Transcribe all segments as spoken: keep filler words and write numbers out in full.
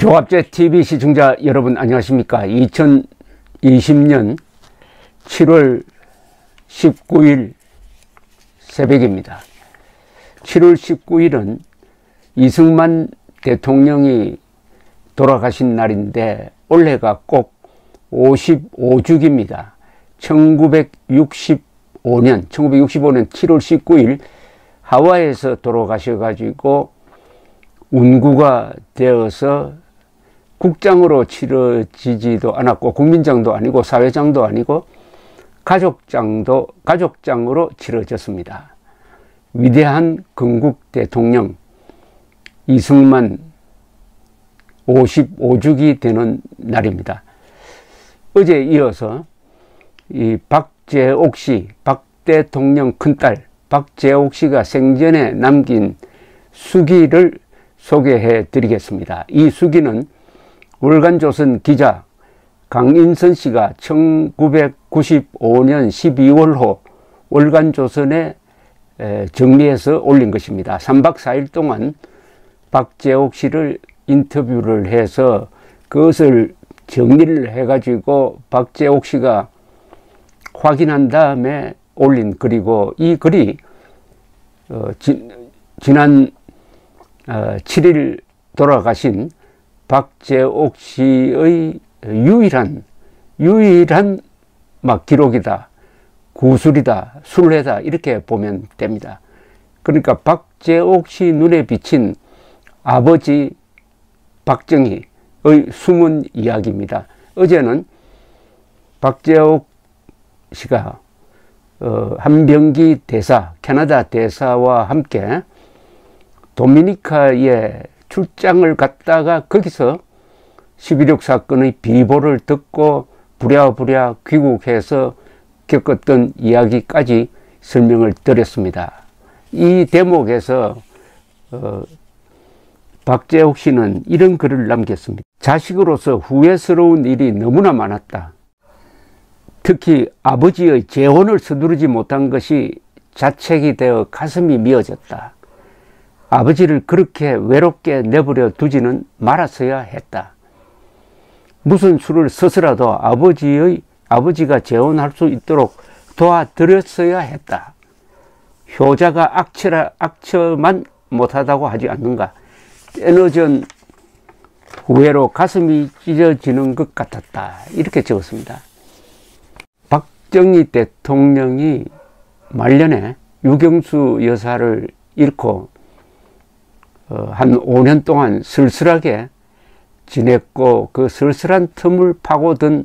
조갑제 티비 시청자 여러분 안녕하십니까. 이천이십 년 칠월 십구일 새벽입니다. 칠월 십구일은 이승만 대통령이 돌아가신 날인데 올해가 꼭 오십오주기입니다. 천구백육십오년 천구백육십오년 칠월 십구일 하와이에서 돌아가셔가지고 운구가 되어서 국장으로 치러지지도 않았고 국민장도 아니고 사회장도 아니고 가족장도 가족장으로 치러졌습니다. 위대한 건국 대통령 이승만 오십오주기 되는 날입니다. 어제 이어서 이 박재옥 씨, 박 대통령 큰딸 박재옥 씨가 생전에 남긴 수기를 소개해 드리겠습니다. 이 수기는 월간조선 기자 강인선 씨가 천구백구십오년 십이월호 월간조선에 정리해서 올린 것입니다. 삼박 사일 동안 박재옥 씨를 인터뷰를 해서 그것을 정리를 해가지고 박재옥 씨가 확인한 다음에 올린 글이고, 이 글이 어, 지, 지난 어, 칠일 돌아가신 박재옥 씨의 유일한 유일한 막 기록이다, 구술이다, 순례다, 이렇게 보면 됩니다. 그러니까 박재옥 씨 눈에 비친 아버지 박정희의 숨은 이야기입니다. 어제는 박재옥 씨가 어, 한병기 대사, 캐나다 대사와 함께 도미니카에 출장을 갔다가 거기서 십일억 사건의 비보를 듣고 부랴부랴 귀국해서 겪었던 이야기까지 설명을 드렸습니다. 이 대목에서 어, 박재옥 씨는 이런 글을 남겼습니다. 자식으로서 후회스러운 일이 너무나 많았다. 특히 아버지의 재혼을 서두르지 못한 것이 자책이 되어 가슴이 미어졌다. 아버지를 그렇게 외롭게 내버려 두지는 말았어야 했다. 무슨 수를 써서라도 아버지의, 아버지가 재혼할 수 있도록 도와드렸어야 했다. 효자가 악처라, 악처만 못하다고 하지 않는가. 때늦은 후회로 가슴이 찢어지는 것 같았다. 이렇게 적었습니다. 박정희 대통령이 말년에 유경수 여사를 잃고 어, 한 오 년 동안 쓸쓸하게 지냈고, 그 쓸쓸한 틈을 파고든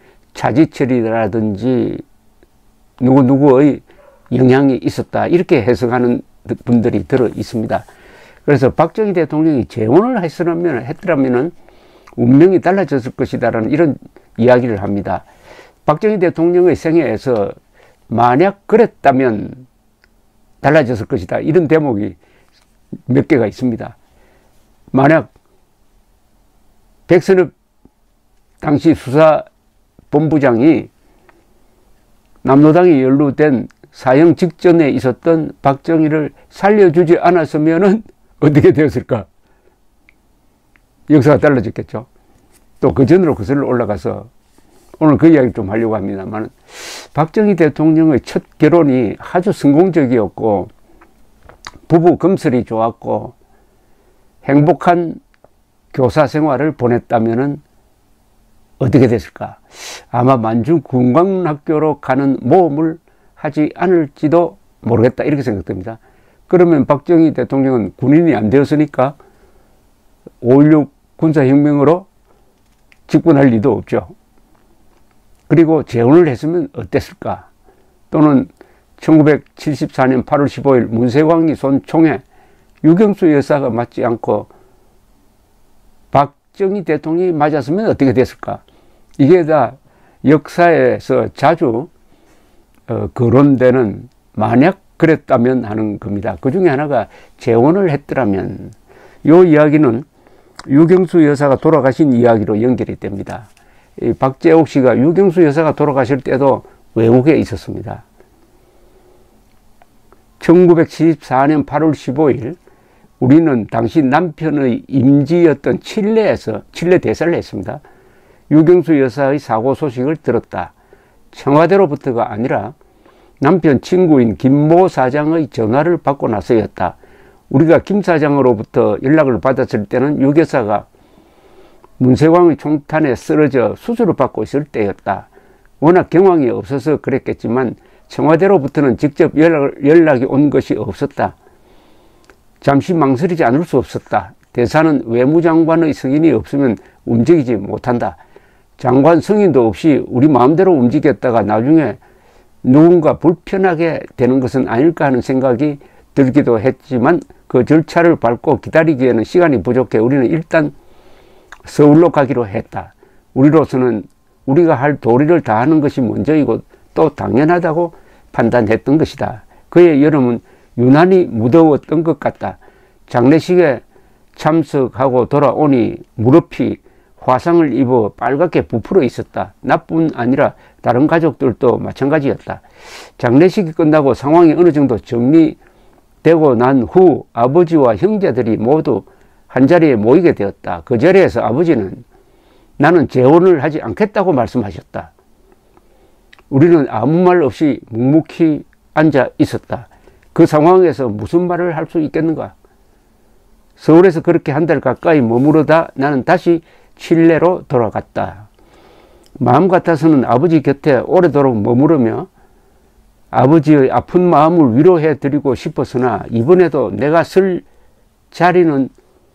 차지철이라든지 누구누구의 영향이 있었다, 이렇게 해석하는 분들이 들어 있습니다. 그래서 박정희 대통령이 재혼을 했으면, 했더라면 운명이 달라졌을 것이다라는 이런 이야기를 합니다. 박정희 대통령의 생애에서 만약 그랬다면 달라졌을 것이다, 이런 대목이 몇 개가 있습니다. 만약 백선엽 당시 수사본부장이 남로당에 연루된 사형 직전에 있었던 박정희를 살려주지 않았으면 어떻게 되었을까? 역사가 달라졌겠죠. 또 그 전으로 거슬러 올라가서 오늘 그 이야기를 좀 하려고 합니다만, 박정희 대통령의 첫 결혼이 아주 성공적이었고 부부 금슬이 좋았고 행복한 교사 생활을 보냈다면 어떻게 됐을까? 아마 만주 군광학교로 가는 모험을 하지 않을지도 모르겠다, 이렇게 생각됩니다. 그러면 박정희 대통령은 군인이 안 되었으니까 오일육 군사혁명으로 집권할 리도 없죠. 그리고 재혼을 했으면 어땠을까? 또는 천구백칠십사년 팔월 십오일 문세광이 쏜 총에 유경수 여사가 맞지 않고 박정희 대통령이 맞았으면 어떻게 됐을까? 이게 다 역사에서 자주 어, 거론되는 만약 그랬다면 하는 겁니다. 그 중에 하나가 재혼을 했더라면. 이 이야기는 유경수 여사가 돌아가신 이야기로 연결이 됩니다. 이 박재옥 씨가 유경수 여사가 돌아가실 때도 외국에 있었습니다. 천구백칠십사년 팔월 십오일 우리는 당시 남편의 임지였던 칠레에서 칠레 대사를 했습니다. 유경수 여사의 사고 소식을 들었다. 청와대로부터가 아니라 남편 친구인 김모 사장의 전화를 받고 나서였다. 우리가 김 사장으로부터 연락을 받았을 때는 유 여사가 문세광의 총탄에 쓰러져 수술을 받고 있을 때였다. 워낙 경황이 없어서 그랬겠지만 청와대로부터는 직접 연락, 연락이 온 것이 없었다. 잠시 망설이지 않을 수 없었다. 대사는 외무장관의 승인이 없으면 움직이지 못한다. 장관 승인도 없이 우리 마음대로 움직였다가 나중에 누군가 불편하게 되는 것은 아닐까 하는 생각이 들기도 했지만 그 절차를 밟고 기다리기에는 시간이 부족해 우리는 일단 서울로 가기로 했다. 우리로서는 우리가 할 도리를 다하는 것이 먼저이고 또 당연하다고 판단했던 것이다. 그의 여름은 유난히 무더웠던 것 같다. 장례식에 참석하고 돌아오니 무릎이 화상을 입어 빨갛게 부풀어 있었다. 나뿐 아니라 다른 가족들도 마찬가지였다. 장례식이 끝나고 상황이 어느 정도 정리되고 난 후 아버지와 형제들이 모두 한자리에 모이게 되었다. 그 자리에서 아버지는 나는 재혼을 하지 않겠다고 말씀하셨다. 우리는 아무 말 없이 묵묵히 앉아 있었다. 그 상황에서 무슨 말을 할 수 있겠는가? 서울에서 그렇게 한 달 가까이 머무르다 나는 다시 칠레로 돌아갔다. 마음 같아서는 아버지 곁에 오래도록 머무르며 아버지의 아픈 마음을 위로해 드리고 싶었으나 이번에도 내가 쓸 자리는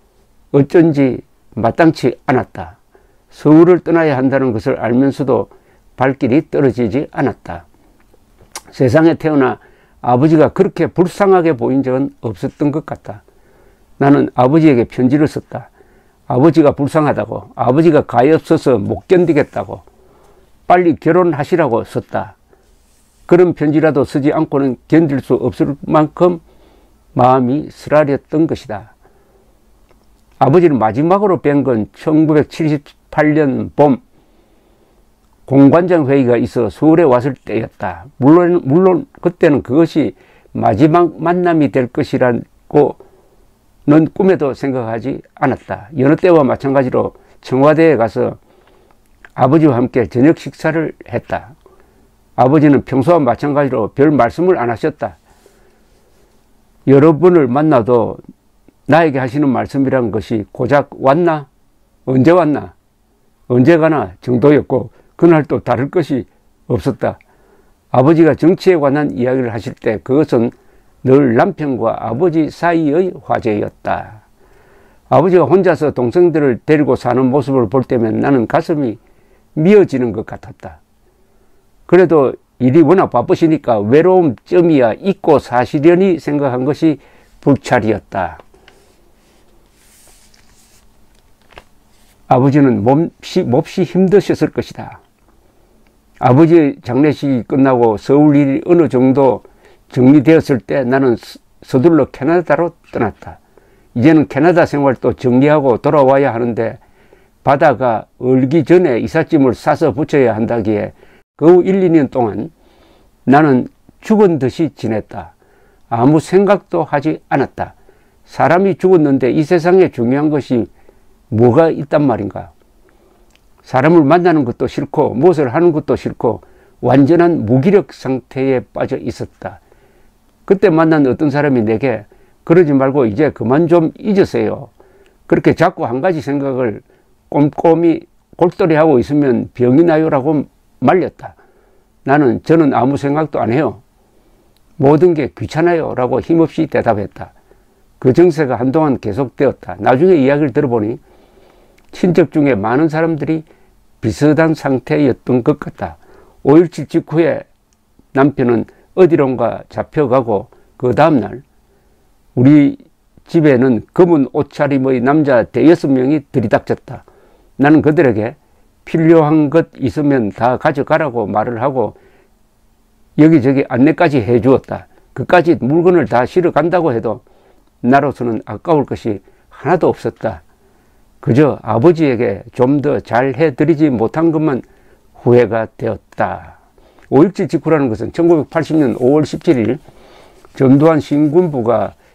어쩐지 마땅치 않았다. 서울을 떠나야 한다는 것을 알면서도 발길이 떨어지지 않았다. 세상에 태어나 아버지가 그렇게 불쌍하게 보인 적은 없었던 것 같다. 나는 아버지에게 편지를 썼다. 아버지가 불쌍하다고, 아버지가 가엾어서 못 견디겠다고, 빨리 결혼하시라고 썼다. 그런 편지라도 쓰지 않고는 견딜 수 없을 만큼 마음이 쓰라렸던 것이다. 아버지를 마지막으로 뵌 건 천구백칠십팔 년 봄 공관장 회의가 있어 서울에 왔을 때였다. 물론, 물론 그때는 그것이 마지막 만남이 될 것이라고 넌 꿈에도 생각하지 않았다. 여느 때와 마찬가지로 청와대에 가서 아버지와 함께 저녁 식사를 했다. 아버지는 평소와 마찬가지로 별 말씀을 안 하셨다. 여러 분을 만나도 나에게 하시는 말씀이란 것이 고작 왔나? 언제 왔나? 언제 가나? 정도였고 그날 또 다를 것이 없었다. 아버지가 정치에 관한 이야기를 하실 때 그것은 늘 남편과 아버지 사이의 화제였다. 아버지가 혼자서 동생들을 데리고 사는 모습을 볼 때면 나는 가슴이 미어지는 것 같았다. 그래도 일이 워낙 바쁘시니까 외로움쯤이야 잊고 사시려니 생각한 것이 불찰이었다. 아버지는 몹시, 몹시 힘드셨을 것이다. 아버지의 장례식이 끝나고 서울 일이 어느 정도 정리되었을 때 나는 서둘러 캐나다로 떠났다. 이제는 캐나다 생활도 정리하고 돌아와야 하는데 바다가 얼기 전에 이삿짐을 싸서 붙여야 한다기에 그 일, 이 년 동안 나는 죽은 듯이 지냈다. 아무 생각도 하지 않았다. 사람이 죽었는데 이 세상에 중요한 것이 뭐가 있단 말인가? 사람을 만나는 것도 싫고 무엇을 하는 것도 싫고 완전한 무기력 상태에 빠져 있었다. 그때 만난 어떤 사람이 내게 그러지 말고 이제 그만 좀 잊으세요. 그렇게 자꾸 한 가지 생각을 꼼꼼히 골똘히 하고 있으면 병이 나요라고 말렸다. 나는 저는 아무 생각도 안 해요. 모든 게 귀찮아요 라고 힘없이 대답했다. 그 정세가 한동안 계속되었다. 나중에 이야기를 들어보니 친척 중에 많은 사람들이 비슷한 상태였던 것 같다. 오일칠 직후에 남편은 어디론가 잡혀가고 그 다음날 우리 집에는 검은 옷차림의 남자 대여섯 명이 들이닥쳤다. 나는 그들에게 필요한 것 있으면 다 가져가라고 말을 하고 여기저기 안내까지 해주었다. 그까지 물건을 다 실어 간다고 해도 나로서는 아까울 것이 하나도 없었다. 그저 아버지에게 좀 더 잘 해드리지 못한 것만 후회가 되었다. 오일칠 직후라는 것은 천구백팔십 년 오월 십칠일 전두환 신군부가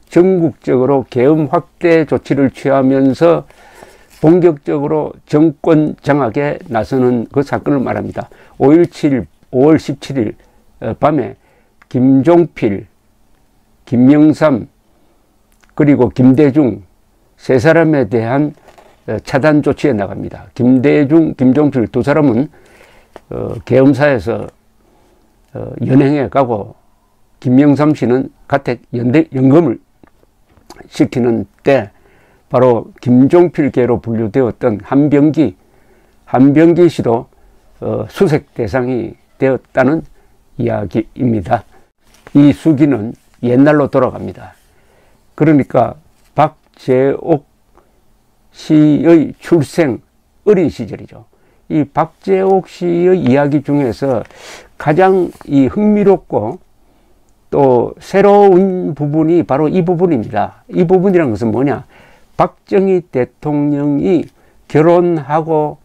전국적으로 계엄 확대 조치를 취하면서 본격적으로 정권 장악에 나서는 그 사건을 말합니다. 오일칠, 오월 십칠일 밤에 김종필, 김영삼, 그리고 김대중 세 사람에 대한 차단 조치에 나갑니다. 김대중, 김종필 두 사람은 어, 계엄사에서 어, 연행해 가고 김영삼 씨는 가택 연대, 연금을 시키는 때 바로 김종필계로 분류되었던 한병기, 한병기 씨도 어, 수색 대상이 되었다는 이야기입니다. 이 수기는 옛날로 돌아갑니다. 그러니까 박재옥 씨의 출생 어린 시절이죠. 이 박재옥 씨의 이야기 중에서 가장 이 흥미롭고 또 새로운 부분이 바로 이 부분입니다. 이 부분이란 것은 뭐냐? 박정희 대통령이 결혼하고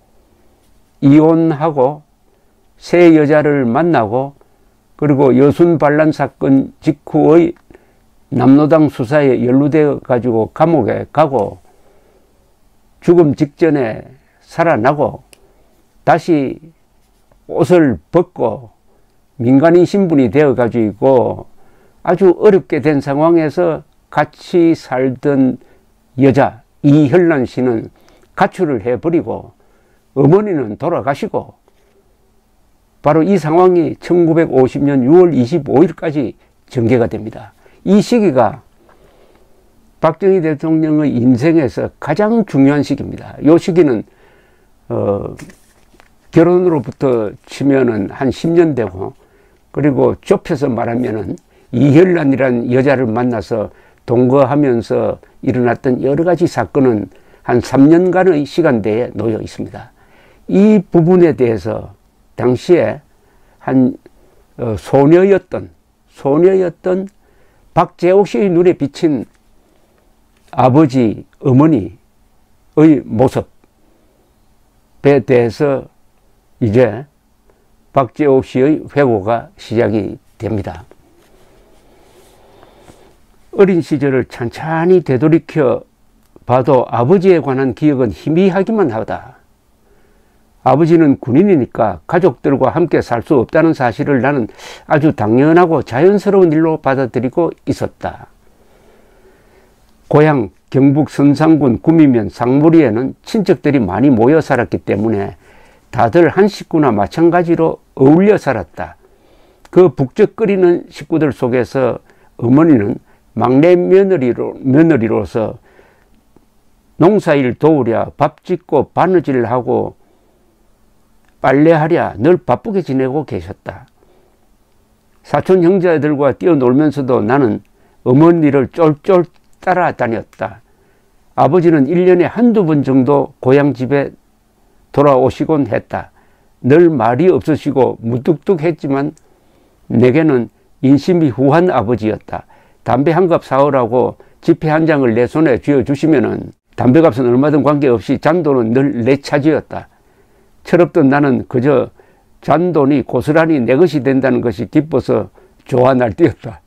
이혼하고 새 여자를 만나고 그리고 여순 반란 사건 직후의 남로당 수사에 연루되어 가지고 감옥에 가고 죽음 직전에 살아나고 다시 옷을 벗고 민간인 신분이 되어 가지고 아주 어렵게 된 상황에서 같이 살던 여자 이혈란 씨는 가출을 해버리고 어머니는 돌아가시고 바로 이 상황이 천구백오십 년 유월 이십오일까지 전개가 됩니다. 이 시기가 박정희 대통령의 인생에서 가장 중요한 시기입니다. 이 시기는 어, 결혼으로부터 치면은 한 십 년 되고 그리고 좁혀서 말하면은 이혈란이라는 여자를 만나서 동거하면서 일어났던 여러 가지 사건은 한 삼 년간의 시간대에 놓여 있습니다. 이 부분에 대해서 당시에 한 어, 소녀였던 소녀였던 박재옥 씨의 눈에 비친 아버지, 어머니의 모습에 대해서 이제 박재옥 씨의 회고가 시작이 됩니다. 어린 시절을 찬찬히 되돌이켜 봐도 아버지에 관한 기억은 희미하기만 하다. 아버지는 군인이니까 가족들과 함께 살 수 없다는 사실을 나는 아주 당연하고 자연스러운 일로 받아들이고 있었다. 고향 경북 선산군 구미면 상무리에는 친척들이 많이 모여 살았기 때문에 다들 한 식구나 마찬가지로 어울려 살았다. 그 북적거리는 식구들 속에서 어머니는 막내 며느리로, 며느리로서 농사일 도우랴, 밥 짓고 바느질하고 빨래하랴 늘 바쁘게 지내고 계셨다. 사촌 형제들과 뛰어놀면서도 나는 어머니를 쫄쫄 따라다녔다. 아버지는 일 년에 한두 번 정도 고향집에 돌아오시곤 했다. 늘 말이 없으시고 무뚝뚝했지만 내게는 인심이 후한 아버지였다. 담배 한 갑 사오라고 지폐 한 장을 내 손에 쥐어주시면은 담배값은 얼마든 관계없이 잔돈은 늘 내 차지였다. 철없던 나는 그저 잔돈이 고스란히 내 것이 된다는 것이 기뻐서 좋아 날뛰었다.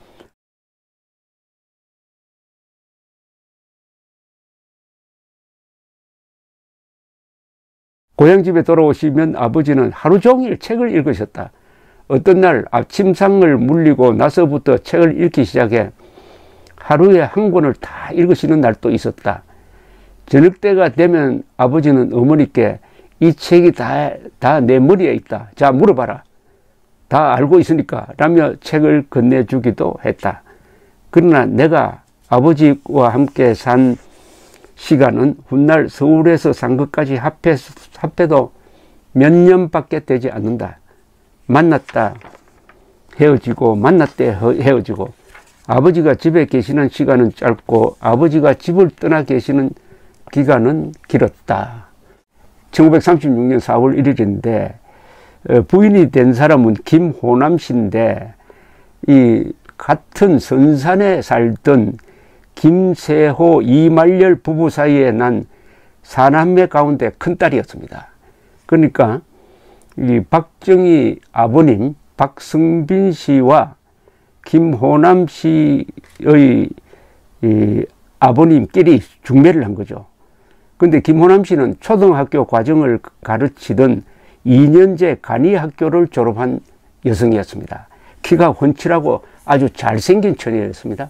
고향집에 돌아오시면 아버지는 하루 종일 책을 읽으셨다. 어떤 날 아침상을 물리고 나서부터 책을 읽기 시작해 하루에 한 권을 다 읽으시는 날도 있었다. 저녁 때가 되면 아버지는 어머니께 이 책이 다, 다 내 머리에 있다. 자, 물어봐라. 다 알고 있으니까. 라며 책을 건네주기도 했다. 그러나 내가 아버지와 함께 산 시간은 훗날 서울에서 산 것까지 합해, 합해도 몇 년밖에 되지 않는다. 만났다 헤어지고 만났대 헤어지고 아버지가 집에 계시는 시간은 짧고 아버지가 집을 떠나 계시는 기간은 길었다. 천구백삼십육 년 사월 일일인데 부인이 된 사람은 김호남 씨인데 이 같은 선산에 살던 김세호 이말열 부부 사이에 난 사남매 가운데 큰딸이었습니다. 그러니까 이 박정희 아버님 박승빈 씨와 김호남 씨의 이 아버님끼리 중매를 한 거죠. 근데 김호남 씨는 초등학교 과정을 가르치던 이 년제 간이학교를 졸업한 여성이었습니다. 키가 훤칠하고 아주 잘생긴 처녀였습니다.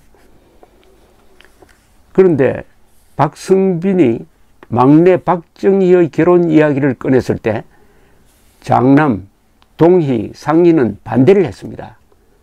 그런데 박승빈이 막내 박정희의 결혼 이야기를 꺼냈을 때 장남, 동희, 상희는 반대를 했습니다.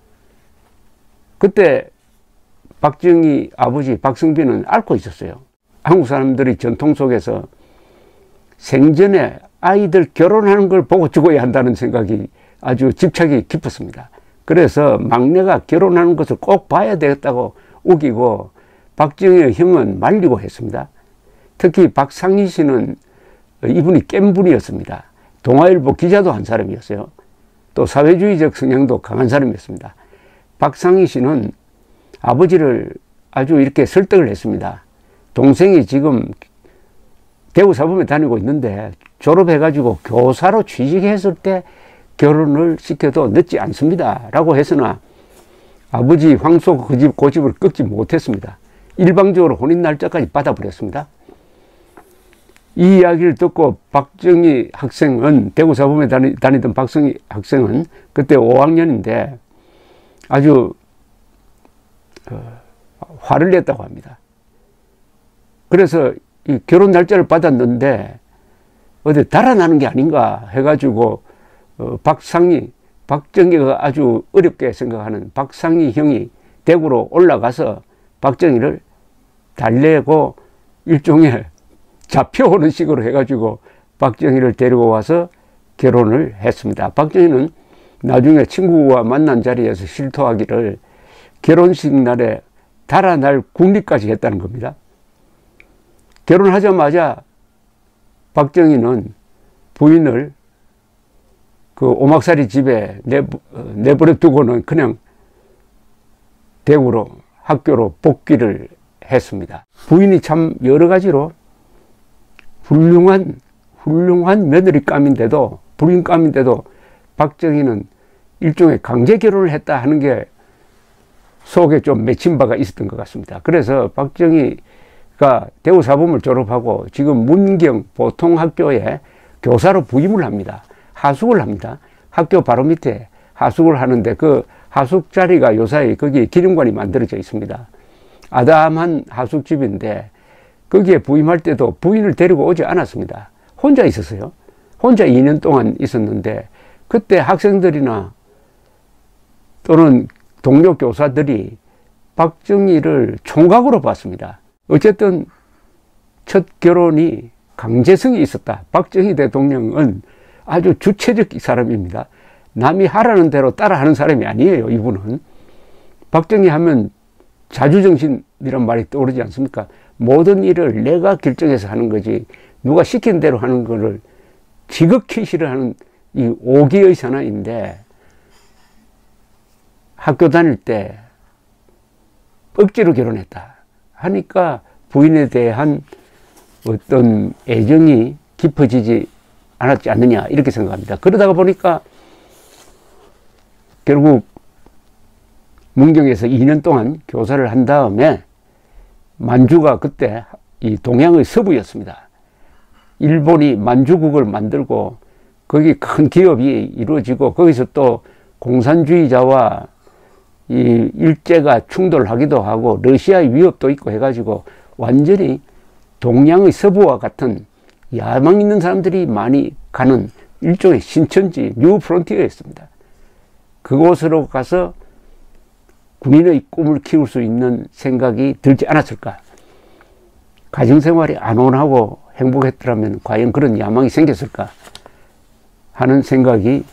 그때 박정희 아버지 박승빈은 앓고 있었어요. 한국 사람들이 전통 속에서 생전에 아이들 결혼하는 걸 보고 죽어야 한다는 생각이 아주 집착이 깊었습니다. 그래서 막내가 결혼하는 것을 꼭 봐야 되겠다고 우기고 박정희의 형은 말리고 했습니다. 특히 박상희 씨는 이분이 깬 분이었습니다. 동아일보 기자도 한 사람이었어요. 또 사회주의적 성향도 강한 사람이었습니다. 박상희 씨는 아버지를 아주 이렇게 설득을 했습니다. 동생이 지금 대구사범에 다니고 있는데 졸업해가지고 교사로 취직했을 때 결혼을 시켜도 늦지 않습니다 라고 했으나 아버지 황소 고집, 고집을 꺾지 못했습니다. 일방적으로 혼인날짜까지 받아버렸습니다. 이 이야기를 듣고 박정희 학생은, 대구사범에 다니, 다니던 박정희 학생은 그때 오 학년인데 아주 어, 화를 냈다고 합니다. 그래서 이 결혼 날짜를 받았는데 어디 달아나는 게 아닌가 해가지고 어, 박상희, 박정희가 아주 어렵게 생각하는 박상희 형이 대구로 올라가서 박정희를 달래고 일종의 잡혀오는 식으로 해가지고 박정희를 데리고 와서 결혼을 했습니다. 박정희는 나중에 친구와 만난 자리에서 실토하기를 결혼식 날에 달아날 궁리까지 했다는 겁니다. 결혼하자마자 박정희는 부인을 그 오막살이 집에 내버려 두고는 그냥 대구로 학교로 복귀를 했습니다. 부인이 참 여러 가지로 훌륭한 훌륭한 며느리감인데도, 부인감인데도 박정희는 일종의 강제 결혼을 했다 하는 게 속에 좀 맺힌 바가 있었던 것 같습니다. 그래서 박정희가 대구사범을 졸업하고 지금 문경 보통학교에 교사로 부임을 합니다. 하숙을 합니다. 학교 바로 밑에 하숙을 하는데 그 하숙 자리가 요사이 거기 기념관이 만들어져 있습니다. 아담한 하숙집인데 거기에 부임할 때도 부인을 데리고 오지 않았습니다. 혼자 있었어요. 혼자 이 년 동안 있었는데 그때 학생들이나 또는 동료 교사들이 박정희를 총각으로 봤습니다. 어쨌든 첫 결혼이 강제성이 있었다. 박정희 대통령은 아주 주체적 사람입니다. 남이 하라는 대로 따라하는 사람이 아니에요. 이분은. 박정희 하면 자주정신이란 말이 떠오르지 않습니까? 모든 일을 내가 결정해서 하는 거지 누가 시킨 대로 하는 거를 지극히 싫어하는 이 오기의 사나이인데 학교 다닐 때 억지로 결혼했다 하니까 부인에 대한 어떤 애정이 깊어지지 않았지 않느냐 이렇게 생각합니다. 그러다가 보니까 결국 문경에서 이 년 동안 교사를 한 다음에 만주가 그때 이 동양의 서부였습니다. 일본이 만주국을 만들고 거기 큰 기업이 이루어지고 거기서 또 공산주의자와 이 일제가 충돌하기도 하고 러시아의 위협도 있고 해가지고 완전히 동양의 서부와 같은 야망 있는 사람들이 많이 가는 일종의 신천지 뉴 프론티어였습니다. 그곳으로 가서 군인의 꿈을 키울 수 있는 생각이 들지 않았을까. 가정생활이 안온하고 행복했더라면 과연 그런 야망이 생겼을까 하는 생각이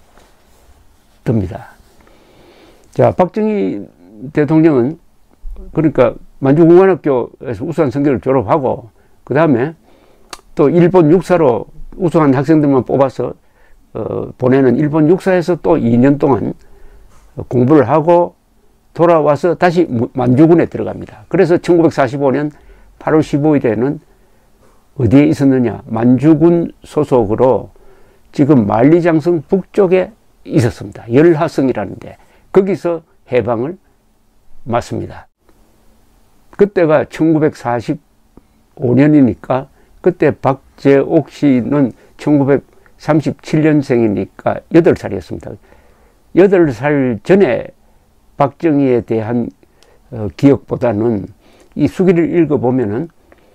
듭니다. 자, 박정희 대통령은 그러니까 만주공관학교에서 우수한 성적을 졸업하고 그 다음에 또 일본 육사로 우수한 학생들만 뽑아서 어, 보내는 일본 육사에서 또 이 년 동안 공부를 하고 돌아와서 다시 만주군에 들어갑니다. 그래서 천구백사십오 년 팔월 십오일에는 어디에 있었느냐, 만주군 소속으로 지금 만리장성 북쪽에 있었습니다. 열하성이라는데 거기서 해방을 맞습니다. 그때가 천구백사십오 년이니까 그때 박재옥 씨는 천구백삼십칠 년생이니까 여덟 살이었습니다. 여덟 살 전에 박정희에 대한 어, 기억보다는 이 수기를 읽어보면은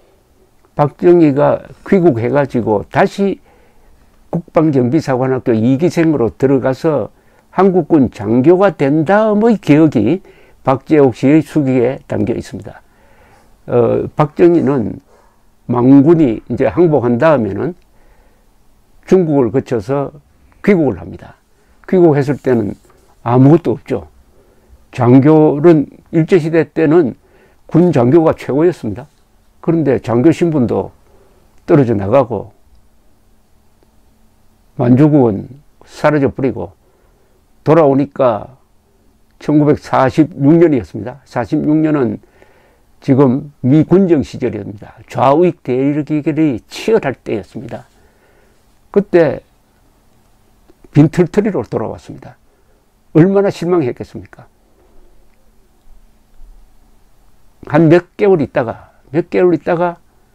박정희가 귀국해가지고 다시 국방정비사관학교 이 기생으로 들어가서 한국군 장교가 된 다음의 기억이 박재옥 씨의 수기에 담겨 있습니다. 어, 박정희는 망군이 이제 항복한 다음에는 중국을 거쳐서 귀국을 합니다. 귀국했을 때는 아무것도 없죠. 장교는 일제시대 때는 군 장교가 최고였습니다. 그런데 장교 신분도 떨어져 나가고 만주국은 사라져 버리고 돌아오니까 천구백사십육 년이었습니다. 사십육 년은 지금 미 군정 시절입니다. 좌우익 대결이 치열할 때였습니다. 그때 빈털터리로 돌아왔습니다. 얼마나 실망했겠습니까? 한 몇 개월 있다가 몇 개월 있다가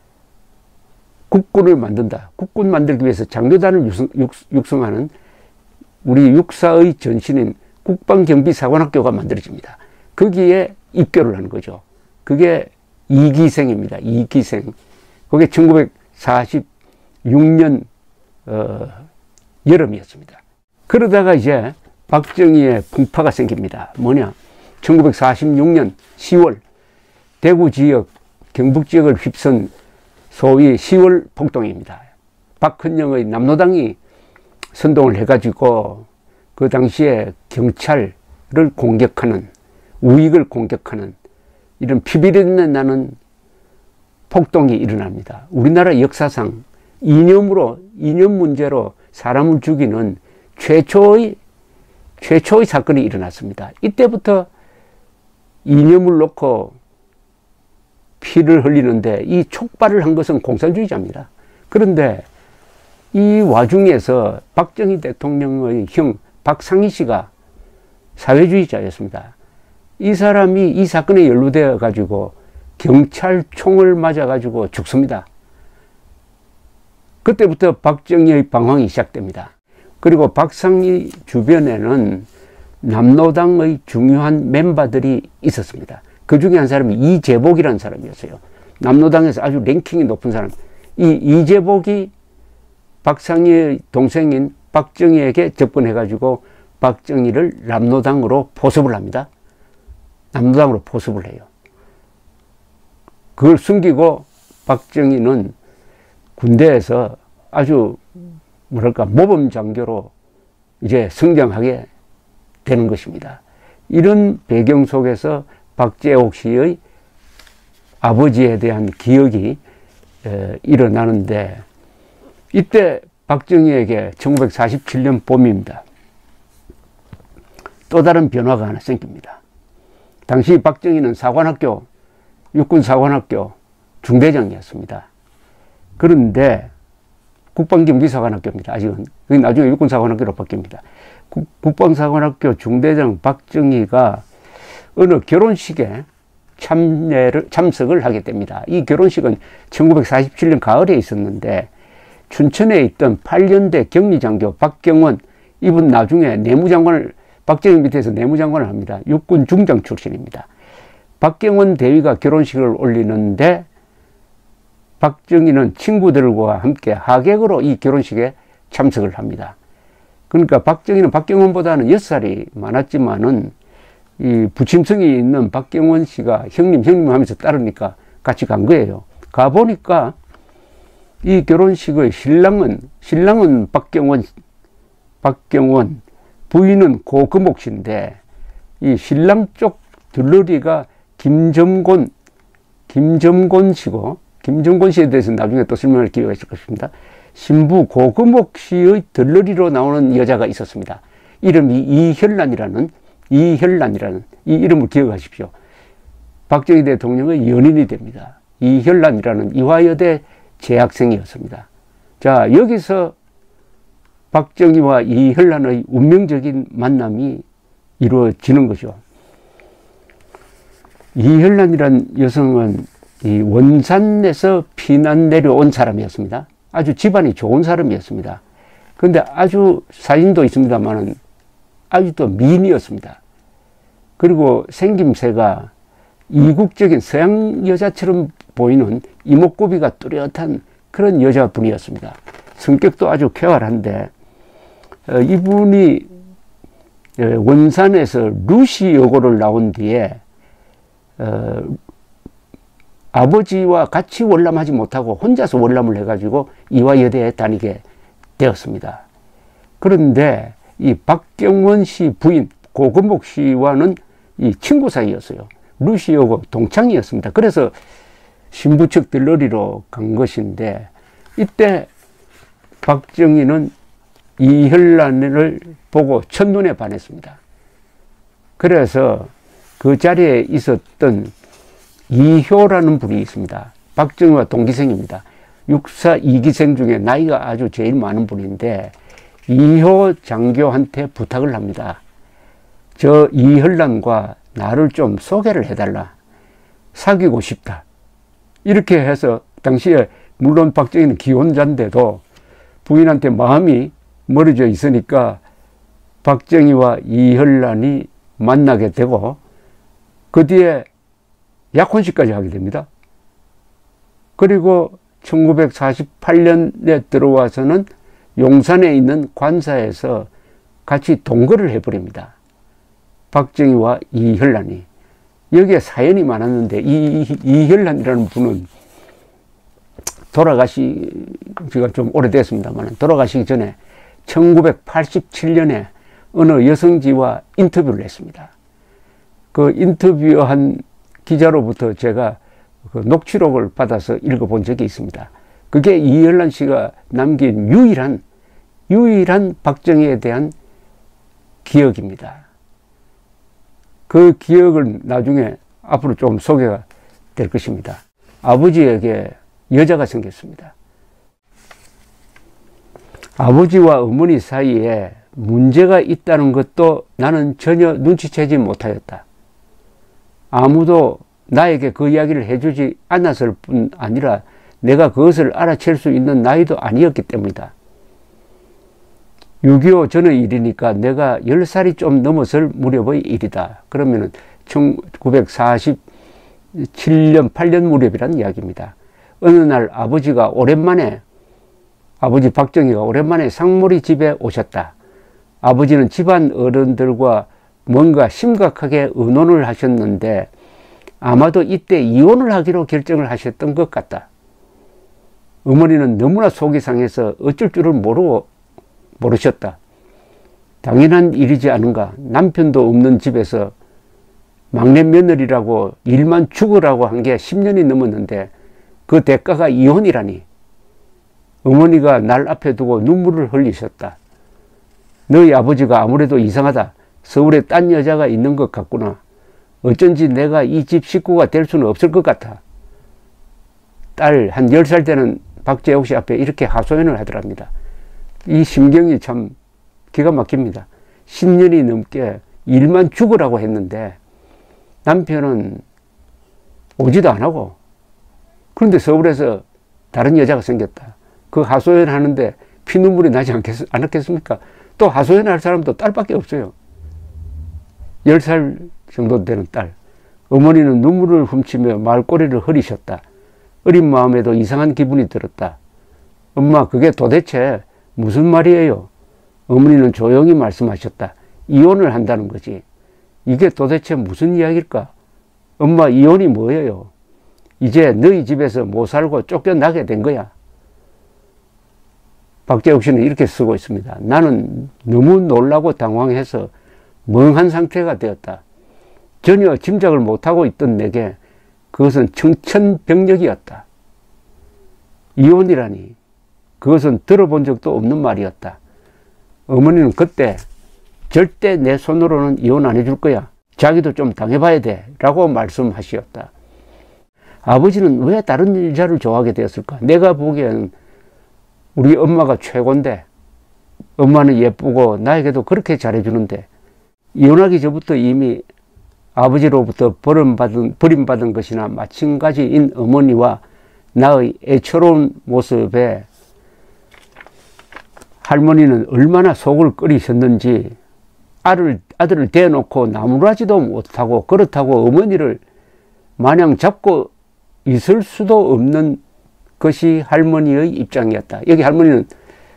국군을 만든다. 국군 만들기 위해서 장교단을 육성, 육, 육성하는 우리 육사의 전신인 국방경비사관학교가 만들어집니다. 거기에 입교를 하는 거죠. 그게 이기생입니다. 이기생. 그게 천구백사십육 년 어, 여름이었습니다. 그러다가 이제 박정희의 풍파가 생깁니다. 뭐냐? 천구백사십육 년 시월 대구 지역, 경북 지역을 휩쓴 소위 시월 폭동입니다. 박헌영의 남로당이 선동을 해가지고 그 당시에 경찰을 공격하는, 우익을 공격하는 이런 피비린내 나는 폭동이 일어납니다. 우리나라 역사상 이념으로, 이념 문제로 사람을 죽이는 최초의, 최초의 사건이 일어났습니다. 이때부터 이념을 놓고 피를 흘리는데 이 촉발을 한 것은 공산주의자입니다. 그런데 이 와중에서 박정희 대통령의 형 박상희 씨가 사회주의자였습니다. 이 사람이 이 사건에 연루되어 가지고 경찰총을 맞아 가지고 죽습니다. 그때부터 박정희의 방황이 시작됩니다. 그리고 박상희 주변에는 남로당의 중요한 멤버들이 있었습니다. 그 중에 한 사람이 이재복이라는 사람이었어요. 남로당에서 아주 랭킹이 높은 사람. 이 이재복이 박상희의 동생인 박정희에게 접근해가지고 박정희를 남로당으로 포섭을 합니다. 남로당으로 포섭을 해요. 그걸 숨기고 박정희는 군대에서 아주 뭐랄까 모범 장교로 이제 성장하게 되는 것입니다. 이런 배경 속에서 박재옥 씨의 아버지에 대한 기억이 에, 일어나는데 이때 박정희에게 천구백사십칠 년 봄입니다. 또 다른 변화가 하나 생깁니다. 당시 박정희는 사관학교, 육군사관학교 중대장이었습니다. 그런데 국방경비사관학교입니다. 아직은. 나중에 육군사관학교로 바뀝니다. 국, 국방사관학교 중대장 박정희가 어느 결혼식에 참여를, 참석을 하게 됩니다. 이 결혼식은 천구백사십칠 년 가을에 있었는데 춘천에 있던 팔 년대 격리장교 박경원, 이분 나중에 내무장관을, 박정희 밑에서 내무장관을 합니다. 육군 중장 출신입니다. 박경원 대위가 결혼식을 올리는데 박정희는 친구들과 함께 하객으로 이 결혼식에 참석을 합니다. 그러니까 박정희는 박경원보다는 여섯 살이 많았지만은 이 부침성이 있는 박경원 씨가 형님 형님 하면서 따르니까 같이 간 거예요. 가보니까 이 결혼식의 신랑은 신랑은 박경원 박경원 부인은 고금옥 씨인데 이 신랑 쪽 들러리가 김점곤 김점곤 씨고, 김점곤 씨에 대해서 나중에 또 설명할 기회가 있을 것입니다. 신부 고금옥 씨의 들러리로 나오는 여자가 있었습니다. 이름이 이혈란이라는 이혈란이라는 이 이름을 기억하십시오. 박정희 대통령의 연인이 됩니다. 이혈란이라는 이화여대 재학생이었습니다. 자, 여기서 박정희와 이혈란의 운명적인 만남이 이루어지는 거죠. 이혈란이란 여성은 이 원산에서 피난 내려온 사람이었습니다. 아주 집안이 좋은 사람이었습니다. 그런데 아주 사진도 있습니다만은 아주 또 미인이었습니다. 그리고 생김새가 이국적인 서양 여자처럼 보이는 이목구비가 뚜렷한 그런 여자분이었습니다. 성격도 아주 쾌활한데 어, 이분이 원산에서 루시 여고를 나온 뒤에 어, 아버지와 같이 월남하지 못하고 혼자서 월남을 해가지고 이화여대에 다니게 되었습니다. 그런데 이 박경원 씨 부인 고건복 씨와는 이 친구 사이였어요. 루시 여고 동창이었습니다. 그래서 신부 측 들러리로 간 것인데 이때 박정희는 이혈란을 보고 첫눈에 반했습니다. 그래서 그 자리에 있었던 이효라는 분이 있습니다. 박정희와 동기생입니다. 육사 이기생 중에 나이가 아주 제일 많은 분인데 이효 장교한테 부탁을 합니다. 저 이혈란과 나를 좀 소개를 해달라. 사귀고 싶다. 이렇게 해서 당시에 물론 박정희는 기혼자인데도 부인한테 마음이 멀어져 있으니까 박정희와 이혈란이 만나게 되고 그 뒤에 약혼식까지 하게 됩니다. 그리고 천구백사십팔 년에 들어와서는 용산에 있는 관사에서 같이 동거를 해버립니다. 박정희와 이혈란이. 여기에 사연이 많았는데 이, 이, 이혈란이라는 분은 돌아가시기가 좀 오래됐습니다만 돌아가시기 전에 천구백팔십칠 년에 어느 여성지와 인터뷰를 했습니다. 그 인터뷰한 기자로부터 제가 그 녹취록을 받아서 읽어본 적이 있습니다. 그게 이혈란 씨가 남긴 유일한 유일한 박정희에 대한 기억입니다. 그 기억을 나중에 앞으로 좀 소개가 될 것입니다. 아버지에게 여자가 생겼습니다. 아버지와 어머니 사이에 문제가 있다는 것도 나는 전혀 눈치채지 못하였다. 아무도 나에게 그 이야기를 해주지 않았을 뿐 아니라 내가 그것을 알아챌 수 있는 나이도 아니었기 때문이다. 육이오 전의 일이니까 내가 열 살이 좀 넘었을 무렵의 일이다. 그러면은 천구백사십칠 년, 팔 년 무렵이라는 이야기입니다. 어느 날 아버지가 오랜만에, 아버지 박정희가 오랜만에 상무리 집에 오셨다. 아버지는 집안 어른들과 뭔가 심각하게 의논을 하셨는데 아마도 이때 이혼을 하기로 결정을 하셨던 것 같다. 어머니는 너무나 속이 상해서 어쩔 줄을 모르고 모르셨다. 당연한 일이지 않은가. 남편도 없는 집에서 막내 며느리라고 일만 죽으라고 한 게 십 년이 넘었는데 그 대가가 이혼이라니. 어머니가 날 앞에 두고 눈물을 흘리셨다. 너희 아버지가 아무래도 이상하다. 서울에 딴 여자가 있는 것 같구나. 어쩐지 내가 이 집 식구가 될 수는 없을 것 같아. 딸 한 열 살 되는 박재옥 씨 앞에 이렇게 하소연을 하더랍니다. 이 심경이 참 기가 막힙니다. 십 년이 넘게 일만 죽으라고 했는데 남편은 오지도 안 하고, 그런데 서울에서 다른 여자가 생겼다. 그 하소연 하는데 피눈물이 나지 않겠, 않았겠습니까? 또 하소연 할 사람도 딸밖에 없어요. 열 살 정도 되는 딸. 어머니는 눈물을 훔치며 말꼬리를 흐리셨다. 어린 마음에도 이상한 기분이 들었다. 엄마, 그게 도대체 무슨 말이에요? 어머니는 조용히 말씀하셨다. 이혼을 한다는 거지. 이게 도대체 무슨 이야기일까? 엄마, 이혼이 뭐예요? 이제 너희 집에서 못 살고 쫓겨나게 된 거야. 박재욱 씨는 이렇게 쓰고 있습니다. 나는 너무 놀라고 당황해서 멍한 상태가 되었다. 전혀 짐작을 못하고 있던 내게 그것은 청천벽력이었다. 이혼이라니. 그것은 들어본 적도 없는 말이었다. 어머니는 그때 절대 내 손으로는 이혼 안 해줄 거야. 자기도 좀 당해봐야 돼. 라고 말씀하셨다. 아버지는 왜 다른 여자를 좋아하게 되었을까? 내가 보기에는 우리 엄마가 최고인데, 엄마는 예쁘고 나에게도 그렇게 잘해주는데, 이혼하기 전부터 이미 아버지로부터 버림받은, 버림받은 것이나 마찬가지인 어머니와 나의 애처로운 모습에 할머니는 얼마나 속을 끓이셨는지 아들, 아들을 대놓고 나무라지도 못하고 그렇다고 어머니를 마냥 잡고 있을 수도 없는 것이 할머니의 입장이었다. 여기 할머니는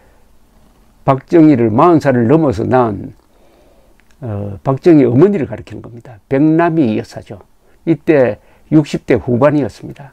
박정희를 마흔 살을 넘어서 낳은 어, 박정희 어머니를 가리키는 겁니다. 백남희 여사죠. 이때 육십 대 후반이었습니다.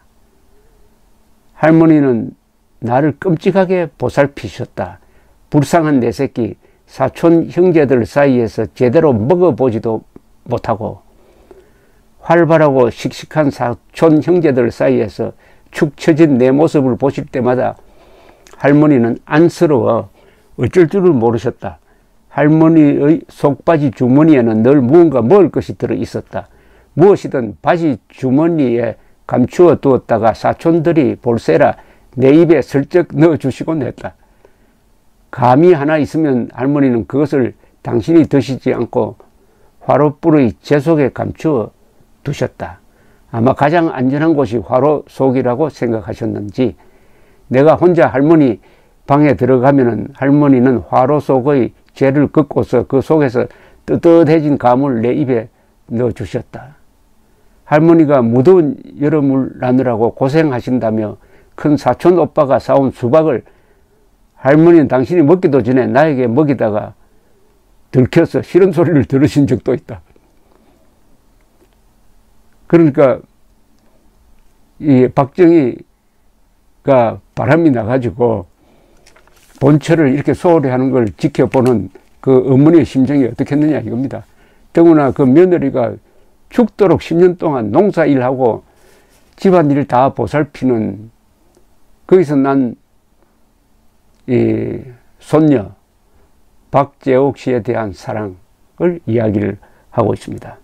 할머니는 나를 끔찍하게 보살피셨다. 불쌍한 내 새끼 사촌 형제들 사이에서 제대로 먹어보지도 못하고 활발하고 씩씩한 사촌 형제들 사이에서 축 처진 내 모습을 보실 때마다 할머니는 안쓰러워 어쩔 줄을 모르셨다. 할머니의 속바지 주머니에는 늘 무언가 먹을 것이 들어 있었다. 무엇이든 바지 주머니에 감추어 두었다가 사촌들이 볼세라 내 입에 슬쩍 넣어주시곤 했다. 감이 하나 있으면 할머니는 그것을 당신이 드시지 않고 화로불의 제 속에 감추어 두셨다. 아마 가장 안전한 곳이 화로 속이라고 생각하셨는지 내가 혼자 할머니 방에 들어가면은 할머니는 화로 속의 죄를 긋고서 그 속에서 뜨뜻해진 감을 내 입에 넣어주셨다. 할머니가 무더운 여름을 나느라고 고생하신다며 큰 사촌 오빠가 사온 수박을 할머니는 당신이 먹기도 전에 나에게 먹이다가 들켜서 싫은 소리를 들으신 적도 있다. 그러니까 이 박정희가 바람이 나가지고 본처를 이렇게 소홀히 하는 걸 지켜보는 그 어머니의 심정이 어떻겠느냐 이겁니다. 더구나 그 며느리가 죽도록 십 년 동안 농사일하고 집안일 다 보살피는 거기서 난 이 손녀 박재옥 씨에 대한 사랑을 이야기를 하고 있습니다.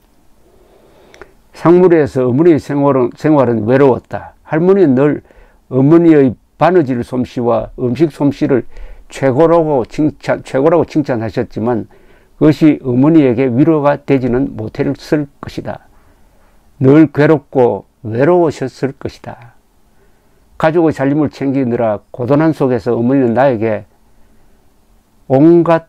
상무리에서 어머니의 생활은, 생활은 외로웠다. 할머니는 늘 어머니의 바느질 솜씨와 음식 솜씨를 최고라고 칭찬, 최고라고 칭찬하셨지만 그것이 어머니에게 위로가 되지는 못했을 것이다. 늘 괴롭고 외로우셨을 것이다. 가족의 살림을 챙기느라 고단한 속에서 어머니는 나에게 온갖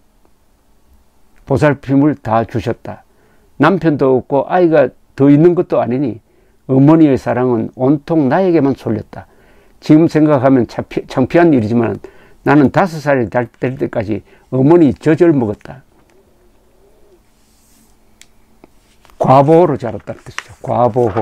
보살핌을 다 주셨다. 남편도 없고 아이가 더 있는 것도 아니니 어머니의 사랑은 온통 나에게만 쏠렸다. 지금 생각하면 창피, 창피한 일이지만 나는 다섯 살이 될 때까지 어머니 젖을 먹었다. 과보호로 자랐다는 뜻이죠. 과보호.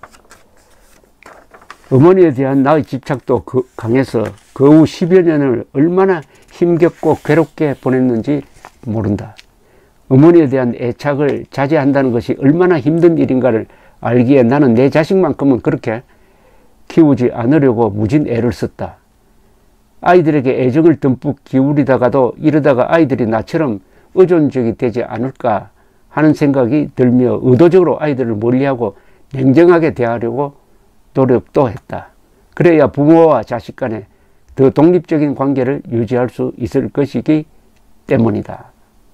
어머니에 대한 나의 집착도 그 강해서 그 후 십여 년을 얼마나 힘겹고 괴롭게 보냈는지 모른다. 어머니에 대한 애착을 자제한다는 것이 얼마나 힘든 일인가를 알기에 나는 내 자식만큼은 그렇게 키우지 않으려고 무진 애를 썼다. 아이들에게 애정을 듬뿍 기울이다가도 이러다가 아이들이 나처럼 의존적이 되지 않을까 하는 생각이 들며 의도적으로 아이들을 멀리하고 냉정하게 대하려고 노력도 했다. 그래야 부모와 자식 간에 더 독립적인 관계를 유지할 수 있을 것이기 때문이다.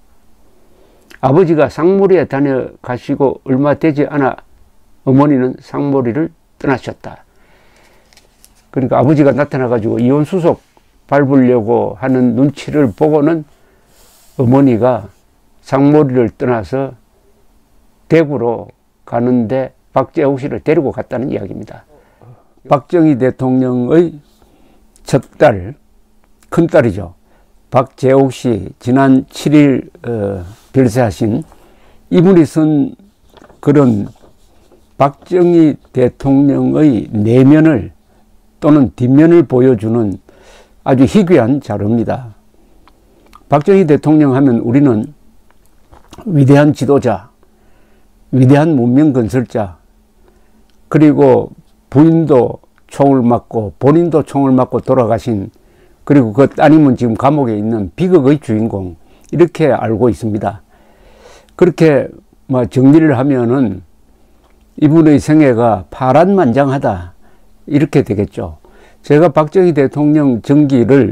아버지가 상무리에 다녀가시고 얼마 되지 않아 어머니는 상무리를 떠나셨다. 그러니까 아버지가 나타나가지고 이혼수속 밟으려고 하는 눈치를 보고는 어머니가 상무리를 떠나서 대구로 가는데 박재옥 씨를 데리고 갔다는 이야기입니다. 박정희 대통령의 첫 딸, 큰딸이죠. 박재옥 씨, 지난 칠 일 어, 별세하신 이분이 쓴 글은 박정희 대통령의 내면을 또는 뒷면을 보여주는 아주 희귀한 자료입니다. 박정희 대통령 하면 우리는 위대한 지도자, 위대한 문명 건설자, 그리고 부인도 총을 맞고 본인도 총을 맞고 돌아가신, 그리고 그 따님은 지금 감옥에 있는 비극의 주인공, 이렇게 알고 있습니다. 그렇게 뭐 정리를 하면은 이분의 생애가 파란만장하다 이렇게 되겠죠. 제가 박정희 대통령 전기를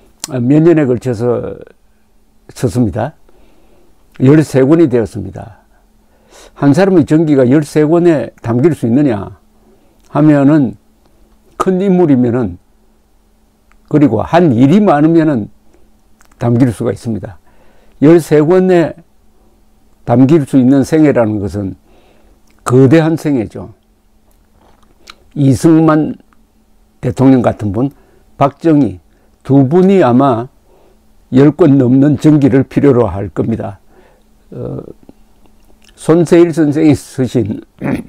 몇 년에 걸쳐서 썼습니다. 열세 권이 되었습니다. 한 사람의 전기가 열세 권에 담길 수 있느냐 하면은 큰 인물이면은 그리고 한 일이 많으면은 담길 수가 있습니다. 열세 권에 담길 수 있는 생애라는 것은 거대한 생애죠. 이승만 대통령 같은 분, 박정희 두 분이 아마 열 권 넘는 전기를 필요로 할 겁니다. 어, 손세일 선생이 쓰신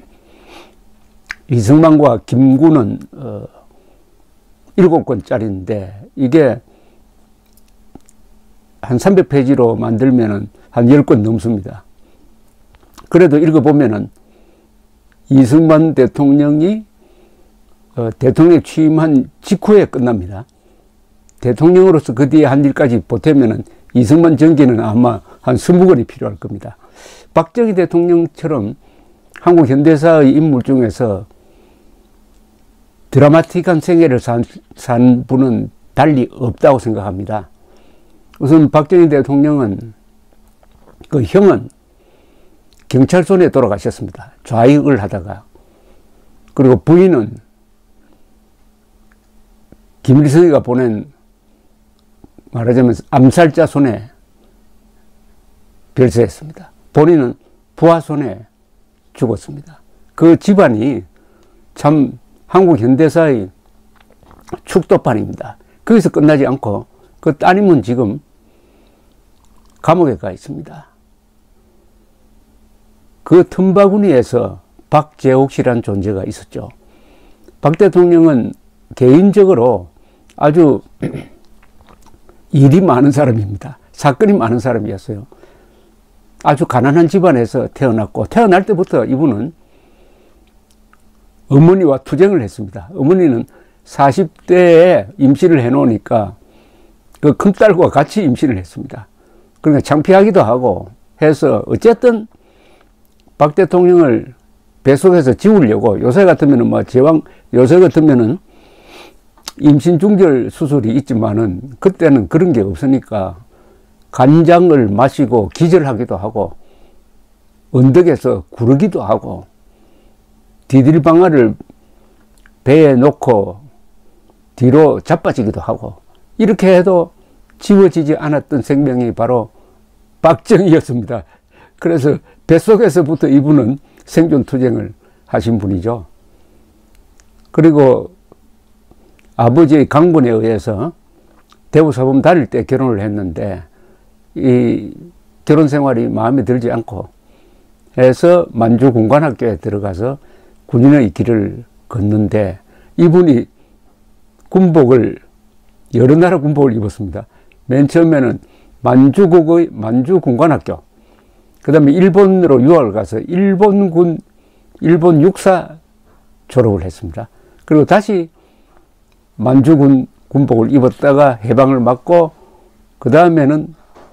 이승만과 김구는 어, 일곱 권짜리인데 이게 한 삼백 페이지로 만들면은 한 열 권 넘습니다. 그래도 읽어보면은 이승만 대통령이 어, 대통령에 취임한 직후에 끝납니다. 대통령으로서 그 뒤에 한 일까지 보태면은 이승만 전기는 아마 한 스무 권이 필요할 겁니다. 박정희 대통령처럼 한국 현대사의 인물 중에서 드라마틱한 생애를 산, 산 분은 달리 없다고 생각합니다. 우선 박정희 대통령은 그 형은 경찰손에 돌아가셨습니다. 좌익을 하다가. 그리고 부인은 김일성이가 보낸 말하자면 암살자 손에 별세했습니다. 본인은 부하 손에 죽었습니다. 그 집안이 참 한국 현대사의 축도판입니다. 거기서 끝나지 않고 그 따님은 지금 감옥에 가 있습니다. 그 틈바구니에서 박재옥 씨라는 존재가 있었죠. 박 대통령은 개인적으로 아주 일이 많은 사람입니다. 사건이 많은 사람이었어요. 아주 가난한 집안에서 태어났고 태어날 때부터 이분은 어머니와 투쟁을 했습니다. 어머니는 사십 대에 임신을 해놓으니까 그 큰딸과 같이 임신을 했습니다. 그러니까 창피하기도 하고 해서 어쨌든 박 대통령을 뱃속에서 지우려고 요새 같으면은 뭐 제왕 요새 같으면은 임신 중절 수술이 있지만은 그때는 그런 게 없으니까 간장을 마시고 기절하기도 하고 언덕에서 구르기도 하고 디딜방아를 배에 놓고 뒤로 자빠지기도 하고 이렇게 해도 지워지지 않았던 생명이 바로 박정희였습니다. 그래서 뱃속에서부터 이분은 생존 투쟁을 하신 분이죠. 그리고 아버지의 강분에 의해서 대우사범 다닐 때 결혼을 했는데 이 결혼 생활이 마음에 들지 않고 해서 만주군관학교에 들어가서 군인의 길을 걷는데 이분이 군복을 여러 나라 군복을 입었습니다. 맨 처음에는 만주국의 만주군관학교, 그 다음에 일본으로 유학을 가서 일본군 일본 육사 졸업을 했습니다. 그리고 다시 만주군 군복을 입었다가 해방을 맞고 그 다음에는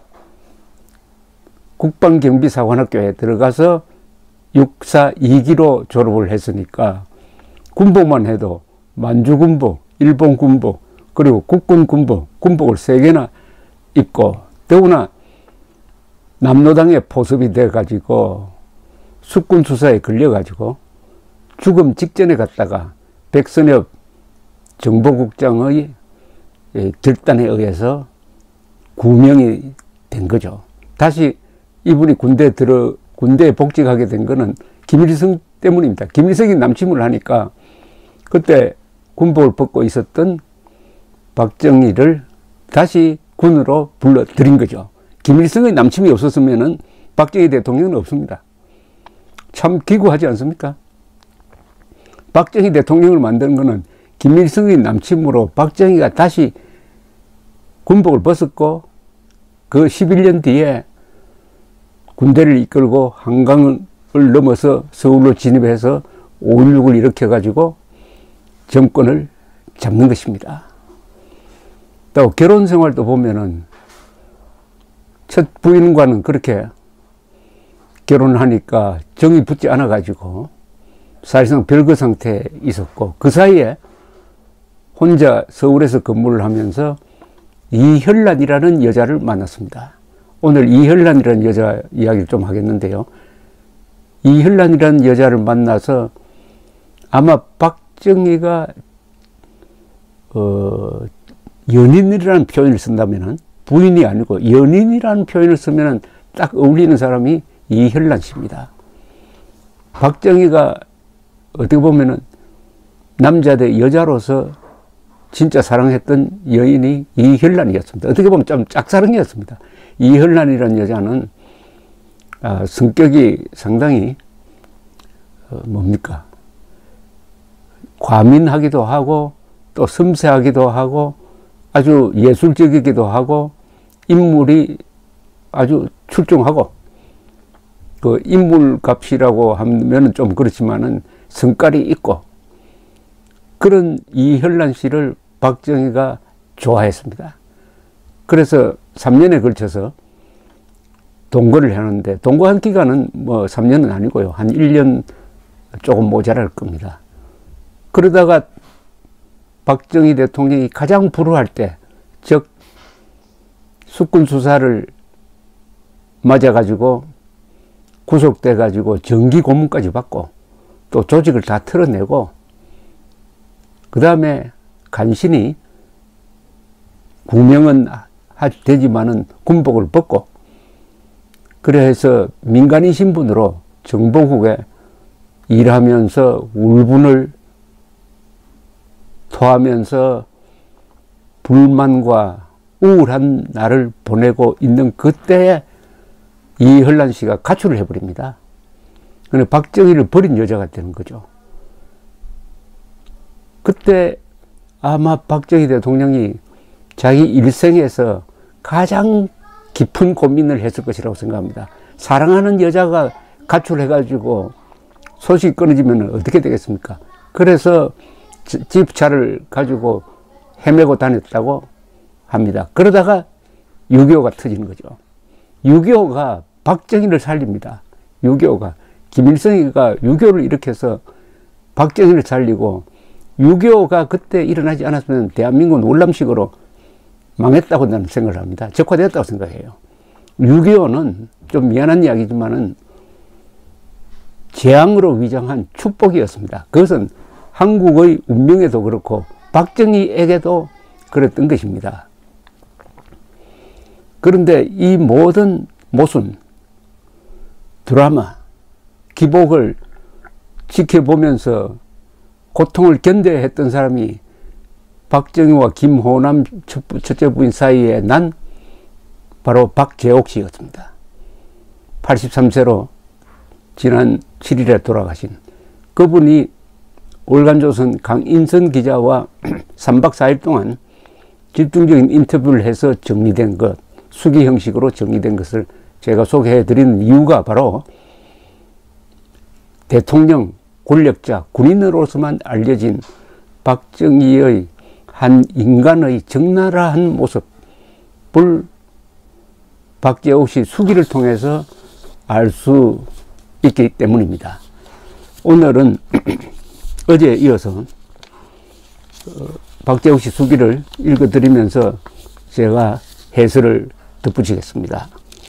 국방경비사관학교에 들어가서 육사 이 기로 졸업을 했으니까 군복만 해도 만주군복, 일본군복, 그리고 국군군복, 군복을 세 개나 입고 더구나 남로당에 포섭이 돼가지고 숙군수사에 걸려가지고 죽음 직전에 갔다가 백선엽 정보국장의 결단에 의해서 구명이 된 거죠. 다시 이분이 군대에 들어, 군대에 복직하게 된 거는 김일성 때문입니다. 김일성이 남침을 하니까 그때 군복을 벗고 있었던 박정희를 다시 군으로 불러들인 거죠. 김일성의 남침이 없었으면은 박정희 대통령은 없습니다. 참 기구하지 않습니까? 박정희 대통령을 만드는 거는 김일성의 남침으로 박정희가 다시 군복을 벗었고 그 십일 년 뒤에 군대를 이끌고 한강을 넘어서 서울로 진입해서 오일육을 일으켜가지고 정권을 잡는 것입니다. 또 결혼 생활도 보면은 첫 부인과는 그렇게 결혼하니까 정이 붙지 않아가지고 사실상 별거 상태에 있었고 그 사이에 혼자 서울에서 근무를 하면서 이혈란이라는 여자를 만났습니다. 오늘 이혈란이라는 여자 이야기를 좀 하겠는데요. 이현란이라는 여자를 만나서 아마 박정희가 어, 연인이라는 표현을 쓴다면은, 부인이 아니고 연인이라는 표현을 쓰면은 딱 어울리는 사람이 이현란 씨입니다. 박정희가 어떻게 보면은 남자 대 여자로서 진짜 사랑했던 여인이 이현란이었습니다. 어떻게 보면 좀 짝사랑이었습니다. 이현란이라는 여자는 아, 성격이 상당히 어, 뭡니까? 과민하기도 하고 또 섬세하기도 하고 아주 예술적이기도 하고 인물이 아주 출중하고, 그 인물값이라고 하면 좀 그렇지만은 성깔이 있고, 그런 이현란 씨를 박정희가 좋아했습니다. 그래서 삼 년에 걸쳐서 동거를 했는데, 동거한 기간은 뭐 삼 년은 아니고요. 한 일 년 조금 모자랄 겁니다. 그러다가 박정희 대통령이 가장 불우할 때, 즉 수군 수사를 맞아가지고 구속돼가지고 정기 고문까지 받고 또 조직을 다 털어내고, 그 다음에 간신히 구명은 되지만은 군복을 벗고, 그래서 민간인 신분으로 정보국에 일하면서 울분을 토하면서 불만과 우울한 날을 보내고 있는 그때에 이현란 씨가 가출을 해버립니다. 그런데 박정희를 버린 여자가 되는 거죠. 그때 아마 박정희 대통령이 자기 일생에서 가장 깊은 고민을 했을 것이라고 생각합니다. 사랑하는 여자가 가출해가지고 소식이 끊어지면 어떻게 되겠습니까? 그래서 집차를 가지고 헤매고 다녔다고 합니다. 그러다가 육이오가 터지는 거죠. 육이오가 박정희를 살립니다. 육이오가 김일성이가 육이오를 일으켜서 박정희를 살리고, 육이오가 그때 일어나지 않았으면 대한민국은 월남식으로 망했다고 나는 생각을 합니다. 적화되었다고 생각해요. 육이오는 좀 미안한 이야기지만은 재앙으로 위장한 축복이었습니다. 그것은 한국의 운명에도 그렇고 박정희에게도 그랬던 것입니다. 그런데 이 모든 모순, 드라마, 기복을 지켜보면서 고통을 견뎌야 했던 사람이 박정희와 김호남 첫째 부인 사이에 난 바로 박재옥 씨였습니다. 팔십삼 세로 지난 칠 일에 돌아가신 그분이 월간조선 강인선 기자와 삼 박 사 일 동안 집중적인 인터뷰를 해서 정리된 것, 수기 형식으로 정리된 것을 제가 소개해 드리는 이유가 바로 대통령, 권력자, 군인으로서만 알려진 박정희의 한 인간의 적나라한 모습을 박재옥 씨 수기를 통해서 알 수 있기 때문입니다. 오늘은 어제에 이어서 박재옥 씨 수기를 읽어드리면서 제가 해설을 덧붙이겠습니다.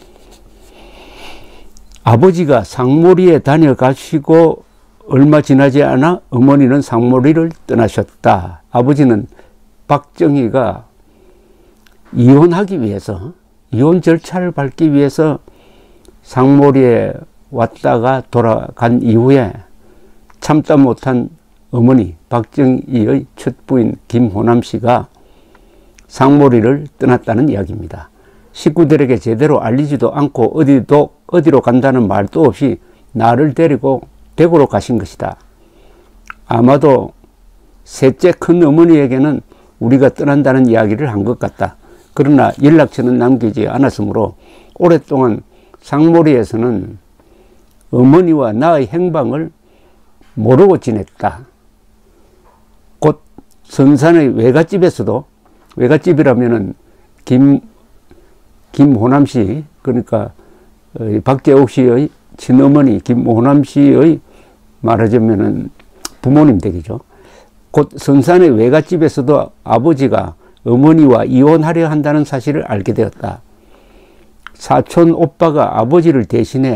아버지가 상모리에 다녀가시고 얼마 지나지 않아 어머니는 상모리를 떠나셨다. 아버지는 박정희가 이혼하기 위해서, 이혼 절차를 밟기 위해서 상모리에 왔다가 돌아간 이후에 참다 못한 어머니 박정희의 첫 부인 김호남 씨가 상모리를 떠났다는 이야기입니다. 식구들에게 제대로 알리지도 않고 어디도 어디로 간다는 말도 없이 나를 데리고 대구로 가신 것이다. 아마도 셋째 큰 어머니에게는 우리가 떠난다는 이야기를 한 것 같다. 그러나 연락처는 남기지 않았으므로 오랫동안 상모리에서는 어머니와 나의 행방을 모르고 지냈다. 곧 선산의 외갓집에서도, 외갓집이라면은 김, 김호남 씨, 그러니까 박재옥 씨의 친어머니 김호남 씨의 말하자면은 부모님 댁이죠. 곧 선산의 외갓집에서도 아버지가 어머니와 이혼하려 한다는 사실을 알게 되었다. 사촌 오빠가 아버지를 대신해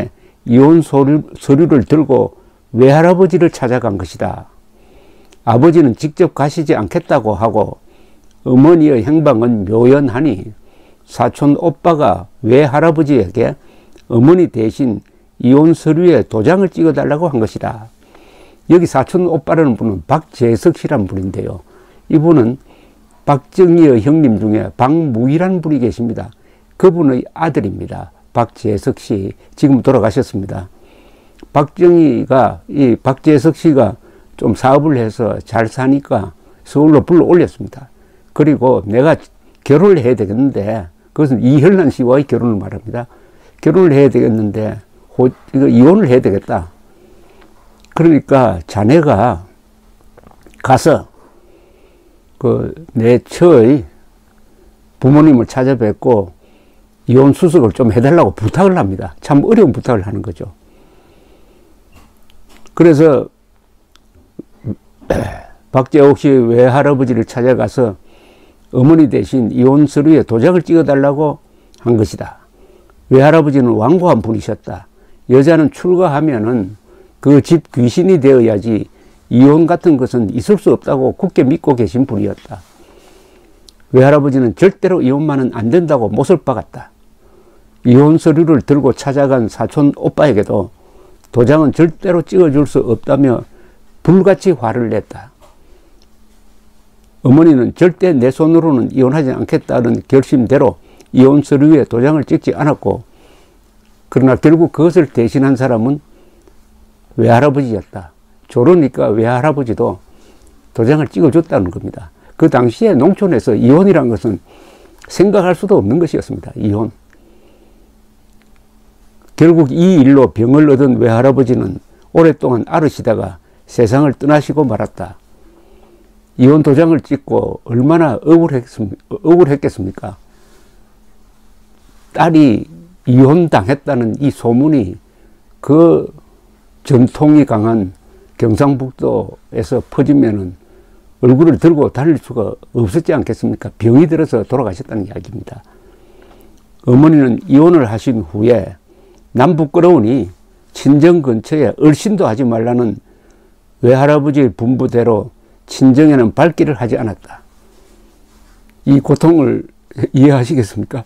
이혼 서류, 서류를 들고 외할아버지를 찾아간 것이다. 아버지는 직접 가시지 않겠다고 하고 어머니의 행방은 묘연하니 사촌 오빠가 외할아버지에게 어머니 대신 이혼 서류에 도장을 찍어달라고 한 것이다. 여기 사촌 오빠라는 분은 박재석 씨라는 분인데요. 이분은 박정희의 형님 중에 박무희라는 분이 계십니다. 그분의 아들입니다. 박재석 씨. 지금 돌아가셨습니다. 박정희가, 이 박재석 씨가 좀 사업을 해서 잘 사니까 서울로 불러 올렸습니다. 그리고 내가 결혼을 해야 되겠는데, 그것은 이혈란 씨와의 결혼을 말합니다. 결혼을 해야 되겠는데, 호, 이거 이혼을 해야 되겠다. 그러니까 자네가 가서 그 내 처의 부모님을 찾아뵙고 이혼 수습을 좀 해달라고 부탁을 합니다. 참 어려운 부탁을 하는 거죠. 그래서 박재옥 씨 외할아버지를 찾아가서 어머니 대신 이혼 서류에 도장을 찍어달라고 한 것이다. 외할아버지는 완고한 분이셨다. 여자는 출가하면은 그 집 귀신이 되어야지 이혼 같은 것은 있을 수 없다고 굳게 믿고 계신 분이었다. 외할아버지는 절대로 이혼만은 안 된다고 못을 박았다. 이혼 서류를 들고 찾아간 사촌 오빠에게도 도장은 절대로 찍어줄 수 없다며 불같이 화를 냈다. 어머니는 절대 내 손으로는 이혼하지 않겠다는 결심대로 이혼 서류에 도장을 찍지 않았고, 그러나 결국 그것을 대신한 사람은 외할아버지였다. 저러니까 외할아버지도 도장을 찍어줬다는 겁니다. 그 당시에 농촌에서 이혼이란 것은 생각할 수도 없는 것이었습니다. 이혼. 결국 이 일로 병을 얻은 외할아버지는 오랫동안 앓으시다가 세상을 떠나시고 말았다. 이혼 도장을 찍고 얼마나 억울했겠습니까? 딸이 이혼당했다는 이 소문이 그 전통이 강한 경상북도에서 퍼지면은 얼굴을 들고 다닐 수가 없었지 않겠습니까? 병이 들어서 돌아가셨다는 이야기입니다. 어머니는 이혼을 하신 후에 남 부끄러우니 친정 근처에 얼씬도 하지 말라는 외할아버지의 분부대로 친정에는 발길을 하지 않았다. 이 고통을 이해하시겠습니까?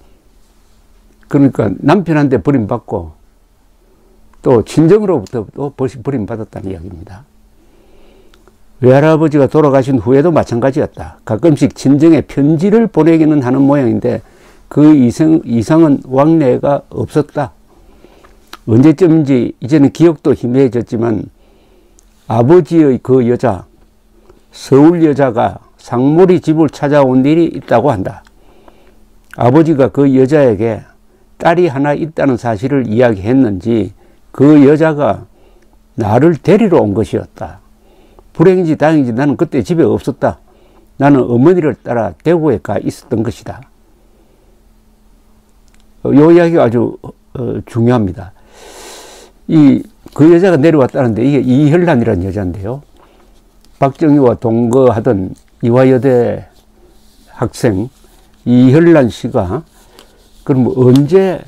그러니까 남편한테 버림받고 또 친정으로부터 또 버림받았다는 이야기입니다. 외할아버지가 돌아가신 후에도 마찬가지였다. 가끔씩 친정에 편지를 보내기는 하는 모양인데 그 이상, 이상은 왕래가 없었다. 언제쯤인지 이제는 기억도 희미해졌지만 아버지의 그 여자, 서울 여자가 상몰이 집을 찾아온 일이 있다고 한다. 아버지가 그 여자에게 딸이 하나 있다는 사실을 이야기했는지 그 여자가 나를 데리러 온 것이었다. 불행인지 다행인지 나는 그때 집에 없었다. 나는 어머니를 따라 대구에 가 있었던 것이다. 이 이야기가 아주 중요합니다. 이, 그 여자가 내려왔다는데 이게 이혈란이라는 여자인데요. 박정희와 동거하던 이화여대 학생 이혈란 씨가 그럼 언제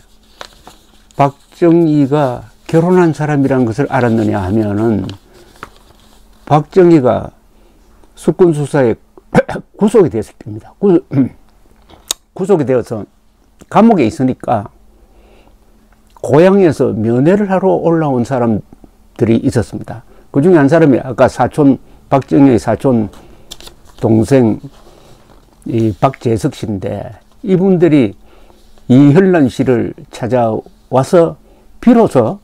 박정희가 결혼한 사람이라는 것을 알았느냐 하면은 박정희가 수권수사에 구속이 됐을 때입니다. 구속이 되어서 감옥에 있으니까 고향에서 면회를 하러 올라온 사람들이 있었습니다. 그 중에 한 사람이 아까 사촌, 박정희의 사촌 동생 이 박재석 씨인데 이분들이 이혈란 씨를 찾아와서 비로소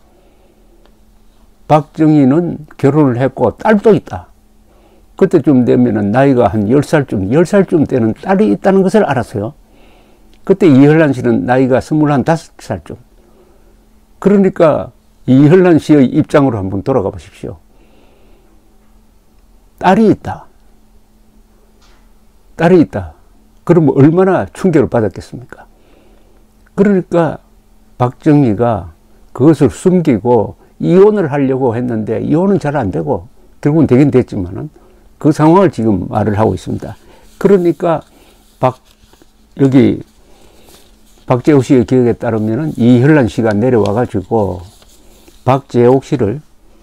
박정희는 결혼을 했고 딸도 있다. 그때쯤 되면은 나이가 한 열 살쯤, 열 살쯤 되는 딸이 있다는 것을 알았어요. 그때 이혈란 씨는 나이가 스물다섯 살쯤. 그러니까 이혈란 씨의 입장으로 한번 돌아가 보십시오. 딸이 있다. 딸이 있다. 그러면 얼마나 충격을 받았겠습니까? 그러니까 박정희가 그것을 숨기고 이혼을 하려고 했는데 이혼은 잘 안 되고 결국은 되긴 됐지만은 그 상황을 지금 말을 하고 있습니다. 그러니까 박 여기 박재우 씨의 기억에 따르면은 이혈란 씨가 내려와 가지고 박재옥 씨를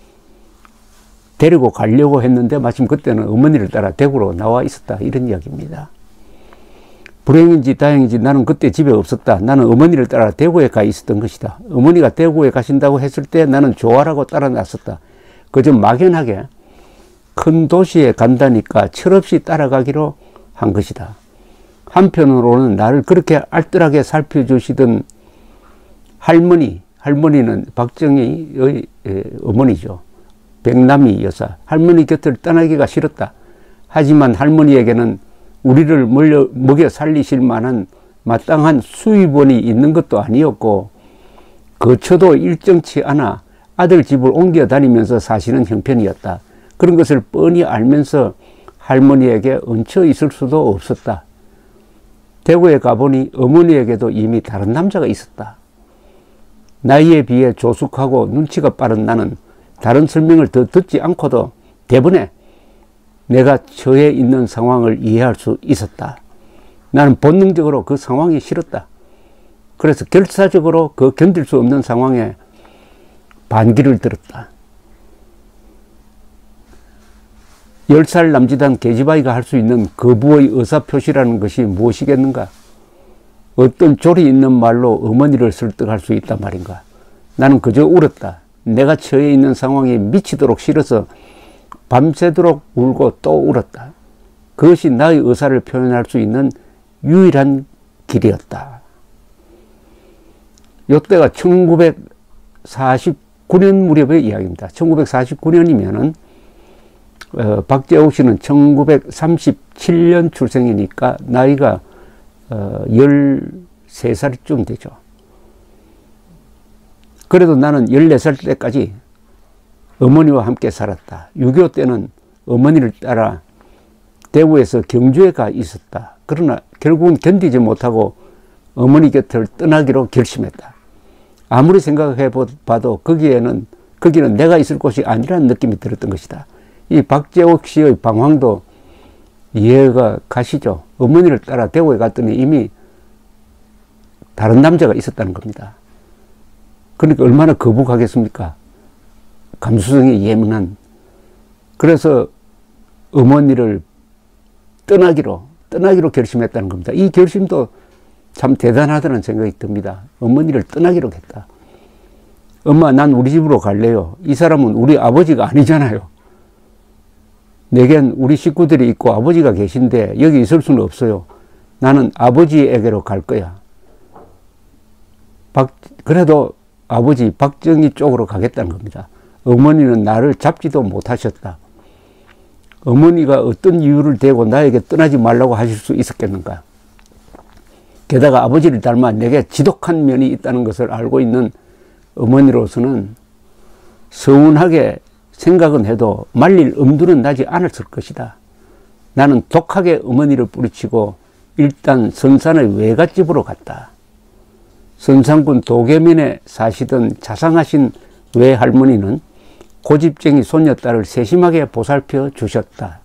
데리고 가려고 했는데 마침 그때는 어머니를 따라 대구로 나와 있었다, 이런 이야기입니다. 불행인지 다행인지 나는 그때 집에 없었다. 나는 어머니를 따라 대구에 가 있었던 것이다. 어머니가 대구에 가신다고 했을 때 나는 좋아라고 따라 나섰다. 그저 막연하게 큰 도시에 간다니까 철없이 따라가기로 한 것이다. 한편으로는 나를 그렇게 알뜰하게 살펴주시던 할머니, 할머니는 박정희의 어머니죠. 백남이 여사. 할머니 곁을 떠나기가 싫었다. 하지만 할머니에게는 우리를 먹여, 먹여 살리실 만한 마땅한 수입원이 있는 것도 아니었고, 거처도 일정치 않아 아들 집을 옮겨 다니면서 사시는 형편이었다. 그런 것을 뻔히 알면서 할머니에게 얹혀 있을 수도 없었다. 대구에 가보니 어머니에게도 이미 다른 남자가 있었다. 나이에 비해 조숙하고 눈치가 빠른 나는 다른 설명을 더 듣지 않고도 대번에 내가 처해 있는 상황을 이해할 수 있었다. 나는 본능적으로 그 상황이 싫었다. 그래서 결사적으로 그 견딜 수 없는 상황에 반기를 들었다. 열 살 남짓한 계집아이가 할 수 있는 거부의 의사표시라는 것이 무엇이겠는가? 어떤 조리 있는 말로 어머니를 설득할 수 있단 말인가? 나는 그저 울었다. 내가 처해 있는 상황이 미치도록 싫어서 밤새도록 울고 또 울었다. 그것이 나의 의사를 표현할 수 있는 유일한 길이었다. 이때가 천구백사십구 년 무렵의 이야기입니다. 천구백사십구 년이면은 어, 박재옥 씨는 천구백삼십칠 년 출생이니까 나이가 어, 열세 살쯤 되죠. 그래도 나는 열네 살 때까지 어머니와 함께 살았다. 육이오 때는 어머니를 따라 대구에서 경주에 가 있었다. 그러나 결국은 견디지 못하고 어머니 곁을 떠나기로 결심했다. 아무리 생각해 봐도 거기에는, 거기는 내가 있을 곳이 아니라는 느낌이 들었던 것이다. 이 박재옥 씨의 방황도 이해가 가시죠? 어머니를 따라 대구에 갔더니 이미 다른 남자가 있었다는 겁니다. 그러니까 얼마나 거북하겠습니까? 감수성이 예민한. 그래서 어머니를 떠나기로, 떠나기로 결심했다는 겁니다. 이 결심도 참 대단하다는 생각이 듭니다. 어머니를 떠나기로 했다. 엄마, 난 우리 집으로 갈래요. 이 사람은 우리 아버지가 아니잖아요. 내겐 우리 식구들이 있고 아버지가 계신데 여기 있을 수는 없어요. 나는 아버지에게로 갈 거야. 박, 그래도 아버지 박정희 쪽으로 가겠다는 겁니다. 어머니는 나를 잡지도 못하셨다. 어머니가 어떤 이유를 대고 나에게 떠나지 말라고 하실 수 있었겠는가. 게다가 아버지를 닮아 내게 지독한 면이 있다는 것을 알고 있는 어머니로서는 서운하게 생각은 해도 말릴 엄두는 나지 않았을 것이다. 나는 독하게 어머니를 뿌리치고 일단 선산의 외갓집으로 갔다. 선산군 도계면에 사시던 자상하신 외할머니는 고집쟁이 손녀딸을 세심하게 보살펴 주셨다.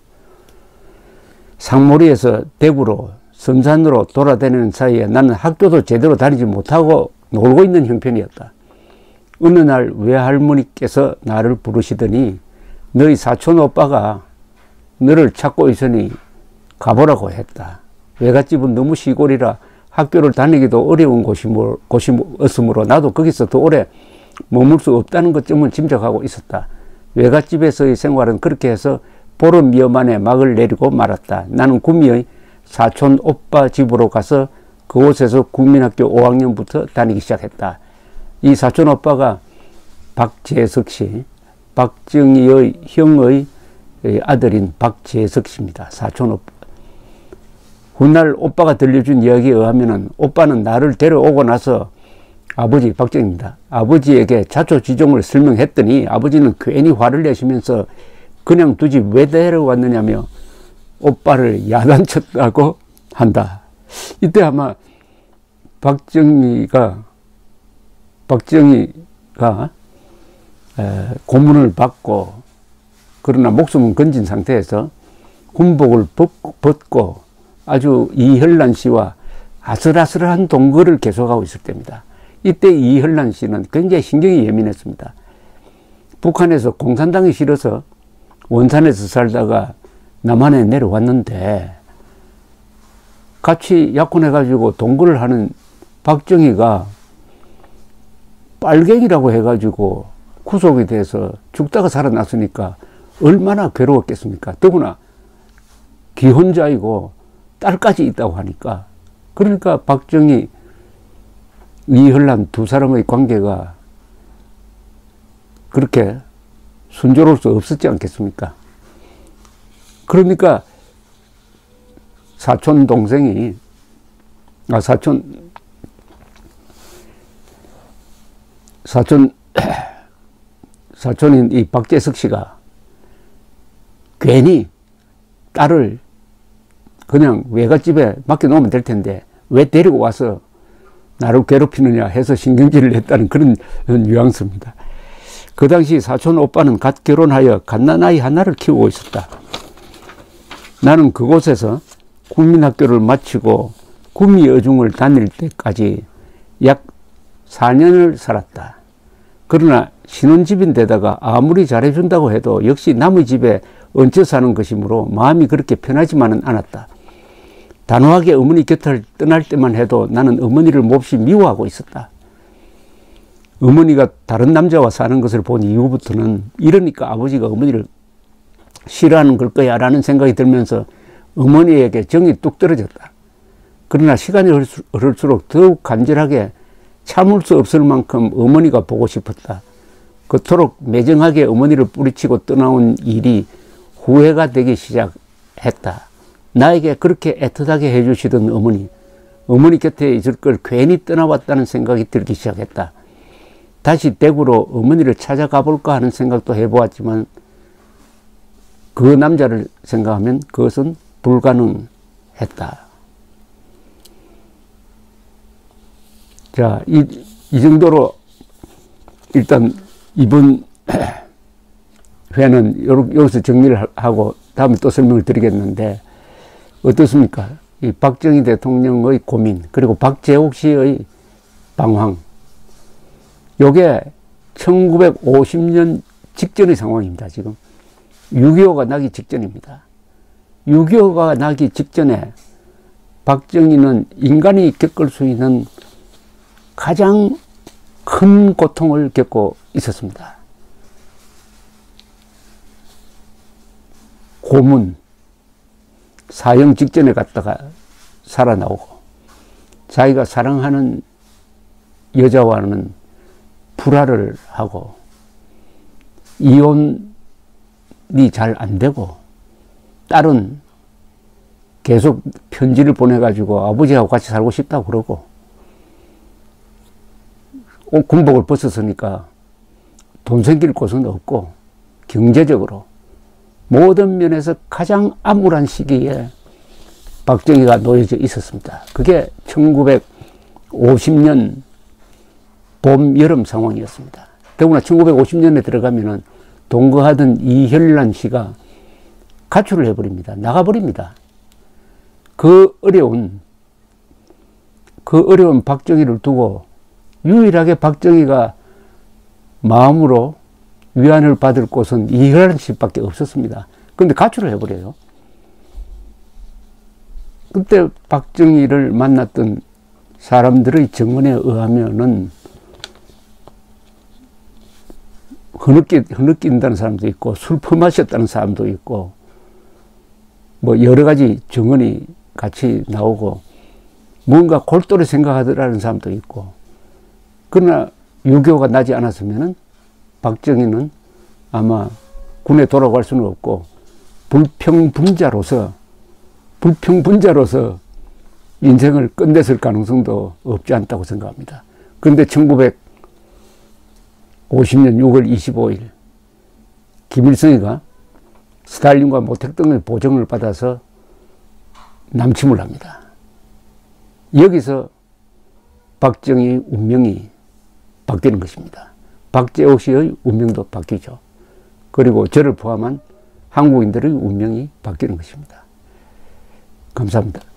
상모리에서 대구로 선산으로 돌아다니는 사이에 나는 학교도 제대로 다니지 못하고 놀고 있는 형편이었다. 어느 날 외할머니께서 나를 부르시더니 너희 사촌 오빠가 너를 찾고 있으니 가보라고 했다. 외갓집은 너무 시골이라 학교를 다니기도 어려운 곳이었으므로 나도 거기서 더 오래 머물 수 없다는 것쯤은 짐작하고 있었다. 외갓집에서의 생활은 그렇게 해서 보름여 만에 막을 내리고 말았다. 나는 구미의 사촌 오빠 집으로 가서 그곳에서 국민학교 오 학년부터 다니기 시작했다. 이 사촌 오빠가 박재석 씨, 박정희의 형의 아들인 박재석 씨입니다. 사촌 오빠. 훗날 오빠가 들려준 이야기에 의하면 오빠는 나를 데려오고 나서 아버지 박정희입니다. 아버지에게 자초지종을 설명했더니 아버지는 괜히 화를 내시면서 그냥 두지 왜 데려왔느냐며 오빠를 야단쳤다고 한다. 이때 아마 박정희가 박정희가 고문을 받고 그러나 목숨은 건진 상태에서 군복을 벗고 아주 이혈란 씨와 아슬아슬한 동거를 계속하고 있을 때입니다. 이때 이혈란 씨는 굉장히 신경이 예민했습니다. 북한에서 공산당이 싫어서 원산에서 살다가 남한에 내려왔는데 같이 약혼해가지고 동거를 하는 박정희가 빨갱이라고 해가지고 구속이 돼서 죽다가 살아났으니까 얼마나 괴로웠겠습니까? 더구나 기혼자이고 딸까지 있다고 하니까. 그러니까 박정희, 이현란 두 사람의 관계가 그렇게 순조로울 수 없었지 않겠습니까? 그러니까 사촌 동생이, 아, 사촌, 사촌, 사촌인 이 박재석 씨가 괜히 딸을 그냥 외갓집에 맡겨놓으면 될 텐데 왜 데리고 와서 나를 괴롭히느냐 해서 신경질을 냈다는 그런 뉘앙스입니다. 그 당시 사촌 오빠는 갓 결혼하여 갓난아이 하나를 키우고 있었다. 나는 그곳에서 국민학교를 마치고 구미여중을 다닐 때까지 약 사 년을 살았다. 그러나 신혼집인데다가 아무리 잘해준다고 해도 역시 남의 집에 얹혀 사는 것이므로 마음이 그렇게 편하지만은 않았다. 단호하게 어머니 곁을 떠날 때만 해도 나는 어머니를 몹시 미워하고 있었다. 어머니가 다른 남자와 사는 것을 본 이후부터는 이러니까 아버지가 어머니를 싫어하는 걸 거야 라는 생각이 들면서 어머니에게 정이 뚝 떨어졌다. 그러나 시간이 흐를수록 더욱 간절하게 참을 수 없을 만큼 어머니가 보고 싶었다. 그토록 매정하게 어머니를 뿌리치고 떠나온 일이 후회가 되기 시작했다. 나에게 그렇게 애틋하게 해주시던 어머니, 어머니 곁에 있을 걸 괜히 떠나왔다는 생각이 들기 시작했다. 다시 대구로 어머니를 찾아가 볼까 하는 생각도 해보았지만 그 남자를 생각하면 그것은 불가능했다. 자, 이, 이 정도로 일단 이번 회는 여기서 정리를 하고 다음에 또 설명을 드리겠는데 어떻습니까? 이 박정희 대통령의 고민, 그리고 박재옥 씨의 방황, 요게 천구백오십 년 직전의 상황입니다. 지금 육이오가 나기 직전입니다. 육이오가 나기 직전에 박정희는 인간이 겪을 수 있는 가장 큰 고통을 겪고 있었습니다. 고문, 사형 직전에 갔다가 살아나오고 자기가 사랑하는 여자와는 불화를 하고 이혼이 잘 안 되고 딸은 계속 편지를 보내가지고 아버지하고 같이 살고 싶다고 그러고 옷 군복을 벗었으니까 돈 생길 곳은 없고 경제적으로 모든 면에서 가장 암울한 시기에 박정희가 놓여져 있었습니다. 그게 천구백오십 년 봄, 여름 상황이었습니다. 더구나 천구백오십 년에 들어가면은 동거하던 이현란 씨가 가출을 해버립니다. 나가버립니다. 그 어려운, 그 어려운 박정희를 두고 유일하게 박정희가 마음으로 위안을 받을 곳은 이현란 씨밖에 없었습니다. 그런데 가출을 해버려요. 그때 박정희를 만났던 사람들의 증언에 의하면은 흐느끼, 흐느낀다는 사람도 있고 술 퍼마셨다는 사람도 있고 뭐 여러 가지 증언이 같이 나오고 뭔가 골똘히 생각하더라는 사람도 있고, 그러나 육이오가 나지 않았으면은 박정희는 아마 군에 돌아갈 수는 없고 불평분자로서 불평분자로서 인생을 끝냈을 가능성도 없지 않다고 생각합니다. 그런데 천구백오십 년 유월 이십오일 김일성이가 스탈린과 모택 등의 보정을 받아서 남침을 합니다. 여기서 박정희의 운명이 바뀌는 것입니다. 박재옥 씨의 운명도 바뀌죠. 그리고 저를 포함한 한국인들의 운명이 바뀌는 것입니다. 감사합니다.